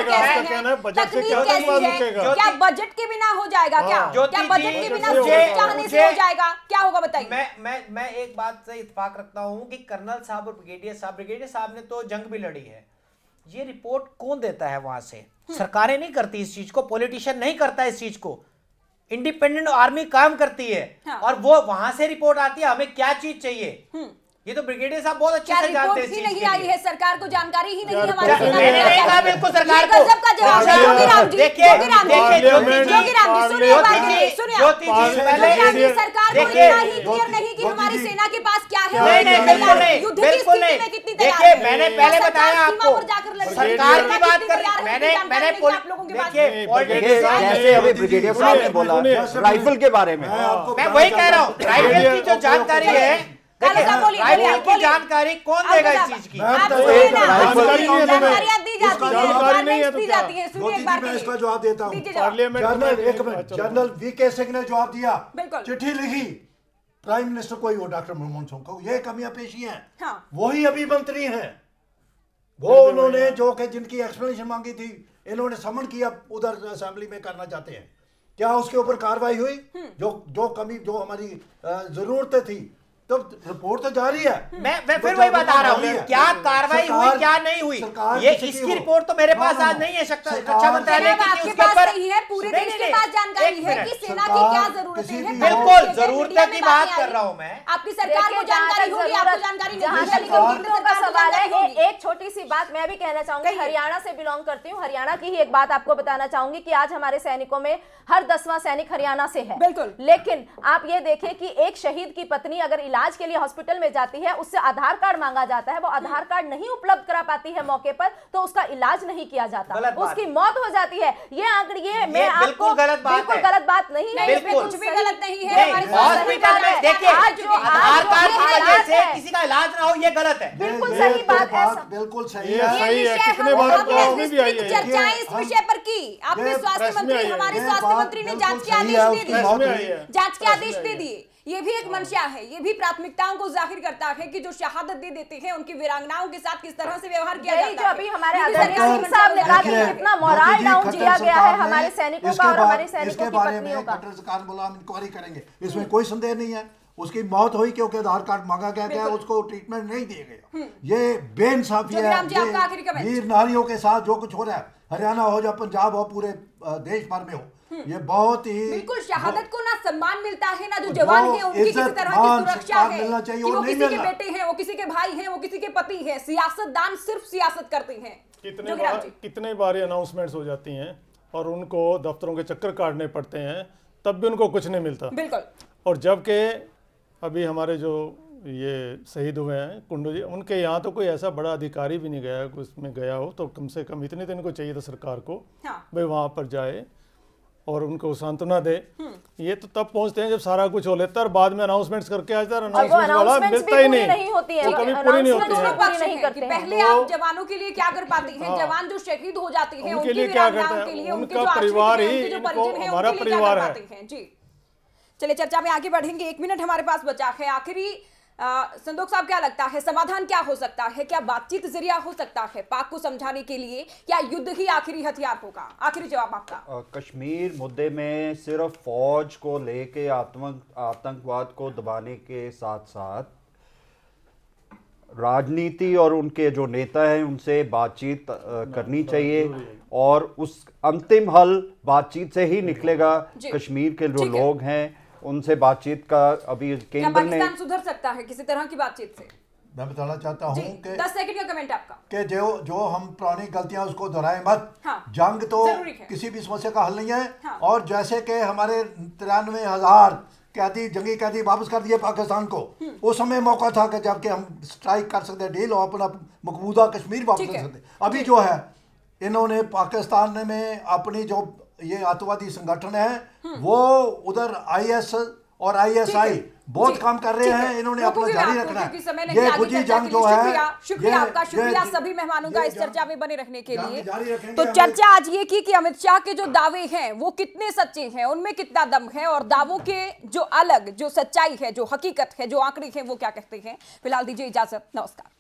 A: बजट से क्या क्या बजट के बिना हो जाएगा? क्या क्या बजट के बिना चाहने से हो जाएगा? क्या होगा बताइए।
F: मैं मैं मैं एक बात से इत्तेफाक रखता हूं कि कर्नल साहब और ब्रिगेडियर साहब ब्रिगेडियर साहब ने तो जंग भी लड़ी है। ये रिपोर्ट कौन देता है वहां से? सरकारें नहीं करती इस चीज को, पॉलिटिशियन नहीं करता इस चीज को, इंडिपेंडेंट आर्मी काम करती है। हाँ। और वो वहां से रिपोर्ट आती है हमें क्या चीज चाहिए। ये तो ब्रिगेडियर साहब बहुत अच्छे से जानते हैं।
A: ही नहीं आई है, सरकार को जानकारी ही नहीं है हमारे सेना
F: मैंने नहीं कहा बिल्कुल सरकार को।
A: गजब का जवाब है जोगीराम जी।
F: देखिए
A: देखिए जोगीराम जी सुनिए बात सुनिए सुनिए पहले सरकार को इतना ही क्लियर नहीं कि हमारी सेना के पास क्या है।
F: नहीं नहीं बिल्कुल नहीं युद्ध की स्थिति में कितनी तैयार है। देखिए मैंने पहले बताया आपको सरकार की बात कर रही मैंने मैंने आप लोगों की बात
I: देखिए जैसे अभी ब्रिगेडियर साहब ने बोला राइफल के बारे में,
F: मैं वही कह रहा हूँ राइफल की जो जानकारी है राइफल की जानकारी कौन देगा इस चीज की?
A: जानकारियां दी जाती है।
J: मैं इसका जवाब देता हूँ। जनरल एक मिनट जनरल वी के सिंह ने जवाब दिया, चिट्ठी लिखी प्राइम मिनिस्टर को ही हो डॉक्टर मनमोहन सिंह को, ये कमियां पेशी हैं। हाँ। वही अभी मंत्री हैं, वो उन्होंने जो कि जिनकी एक्सप्लेनेशन मांगी थी इन्होंने समन किया उधर असेंबली में करना चाहते हैं। क्या उसके ऊपर कार्रवाई हुई? जो जो कमी जो हमारी जरूरतें थी तो रिपोर्ट तो जारी है।
F: मैं मैं फिर वही बता रहा हूँ क्या कार्रवाई हुई क्या नहीं हुई, ये इसकी रिपोर्ट तो मेरे पास आज नहीं है। रक्षा मंत्रालय की
A: आपके पास नहीं है, पूरे देश के पास जानकारी है कि सेना की क्या जरूरतें हैं।
F: बिल्कुल जरूरत की बात कर रहा हूँ मैं।
A: आपकी सरकार को जानकारी होगी, आपको जानकारी
G: नहीं का सवाल है। एक छोटी सी बात मैं भी कहना चाहूंगी, हरियाणा से बिलोंग करती हूँ, हरियाणा की ही एक बात आपको बताना चाहूंगी कि आज हमारे सैनिकों में हर दसवां सैनिक हरियाणा से है।
A: बिल्कुल।
G: लेकिन आप ये देखें कि एक शहीद की पत्नी अगर इलाज के लिए हॉस्पिटल में जाती है, उससे आधार कार्ड मांगा जाता है, वो आधार कार्ड नहीं उपलब्ध करा पाती है मौके पर, तो उसका इलाज नहीं किया जाता, उसकी मौत हो जाती है। ये आंकड़े ये मैं आपको
F: गलत बात
G: बिल्कुल गलत बात नहीं है,
A: इसमें कुछ भी गलत नहीं है।
F: हॉस्पिटल में देखिए आधार कार्ड की वजह से किसी का इलाज ना हो ये गलत है।
G: बिल्कुल सही बात है,
J: बिल्कुल सही है।
A: कितने बार चर्चाएं इस विषय पर की आपके स्वास्थ्य मंत्री हमारे स्वास्थ्य मंत्री ने जांच के आदेश दे दिए, जांच के आदेश दे दिए। ये भी एक मंशा है, ये भी प्राथमिकताओं को जाहिर करता है कि जो शहादत दे देते हैं उनकी वीरांगनाओं के साथ किस तरह से व्यवहार किया जाता है।
G: जो अभी हमारे आदरणीय साहब ने कहा कि कितना मोरल डाउन किया गया है हमारे सैनिकों का और हमारे सैनिकों की पत्नियों का।
J: डॉक्टर सरकार बोला हम इंक्वायरी करेंगे, इसमें कोई संदेह नहीं है। उसकी मौत हुई क्योंकि आधार कार्ड मांगा गया था, उसको ट्रीटमेंट नहीं दिया गया। ये बेइंसाफी है। वीर नारियों के साथ जो कुछ हो रहा है, हरियाणा हो या पंजाब हो, पूरे देश भर में हो, ये बहुत ही
A: बिल्कुल शहादत को ना सम्मान मिलता है ना जो जवान है उनकी किसी तरह की सुरक्षा है कि वो किसी के बेटे हैं, वो किसी के भाई हैं, वो किसी के पति हैं। सियासतदान सिर्फ सियासत करते हैं।
H: कितने बार कितने बार अनाउंसमेंट्स हो जाती हैं और उनको दफ्तरों के चक्कर काटने पड़ते हैं, तब भी उनको कुछ नहीं मिलता।
A: बिल्कुल।
H: और जबकि अभी हमारे जो ये शहीद हुए हैं कुंडू जी, उनके यहाँ तो कोई ऐसा बड़ा अधिकारी भी नहीं गया, उसमें गया हो तो कम से कम इतने दिन को चाहिए था सरकार को भाई वहाँ पर जाए और उनको सांत्वना दे। ये तो तब पहुंचते हैं जब सारा कुछ हो लेता है और बाद में अनाउंसमेंट्स करके आ जाता है, अनाउंसमेंट वाला मिलता ही नहीं,
G: नहीं होती है,
H: वो कभी पूरी नहीं होती
A: है। पहले आप जवानों के लिए क्या कर पाते हैं, जवान जो शहीद हो जाते हैं
H: उनके लिए क्या करते हैं, उनका परिवार ही हमारा परिवार है।
A: जी चलिए चर्चा में आगे बढ़ेंगे, एक मिनट हमारे पास बचा है। आखिरी संदोख साहब क्या लगता है समाधान क्या हो सकता है? क्या बातचीत जरिया हो सकता है पाक को समझाने के लिए, या युद्ध ही आखिरी हथियार होगा? आखिरी जवाब आपका।
I: कश्मीर मुद्दे में सिर्फ फौज को लेके आतंकवाद को दबाने के साथ साथ राजनीति और उनके जो नेता हैं उनसे बातचीत करनी चाहिए और उस अंतिम हल बातचीत से ही निकलेगा। कश्मीर के जो लोग हैं उनसे बातचीत का अभी केंद्र ने
A: पाकिस्तान सुधर सकता है किसी तरह की बातचीत से?
J: मैं बताना चाहता हूँ कि
A: दस सेकंड का कमेंट आपका
J: कि जो जो हम पुरानी गलतियां उसको दोहराए मत। हाँ, जंग तो किसी भी समस्या का हल नहीं है। हाँ, और जैसे कि हमारे तिरानवे हजार कैदी जंगी कैदी वापस कर दिए पाकिस्तान को, उस समय मौका था कि जबकि हम स्ट्राइक कर सकते डील और अपना मकबूजा कश्मीर वापस कर सकते। अभी जो है इन्होंने पाकिस्तान में अपनी जो ये आतंकवादी संगठन है वो उधर आई एस और आईएसआई बहुत काम कर रहे हैं, इन्होंने अपना जारी रखना है। ये खुजी जंग जो है,
A: शुक्रिया आपका, शुक्रिया सभी मेहमानों का इस चर्चा में बने रहने के लिए। तो चर्चा आज ये की कि अमित शाह के जो दावे हैं वो कितने सच्चे हैं, उनमें कितना दम है, और दावों के जो अलग जो सच्चाई है, जो हकीकत है, जो आंकड़े हैं वो क्या कहते हैं। फिलहाल दीजिए इजाजत, नमस्कार।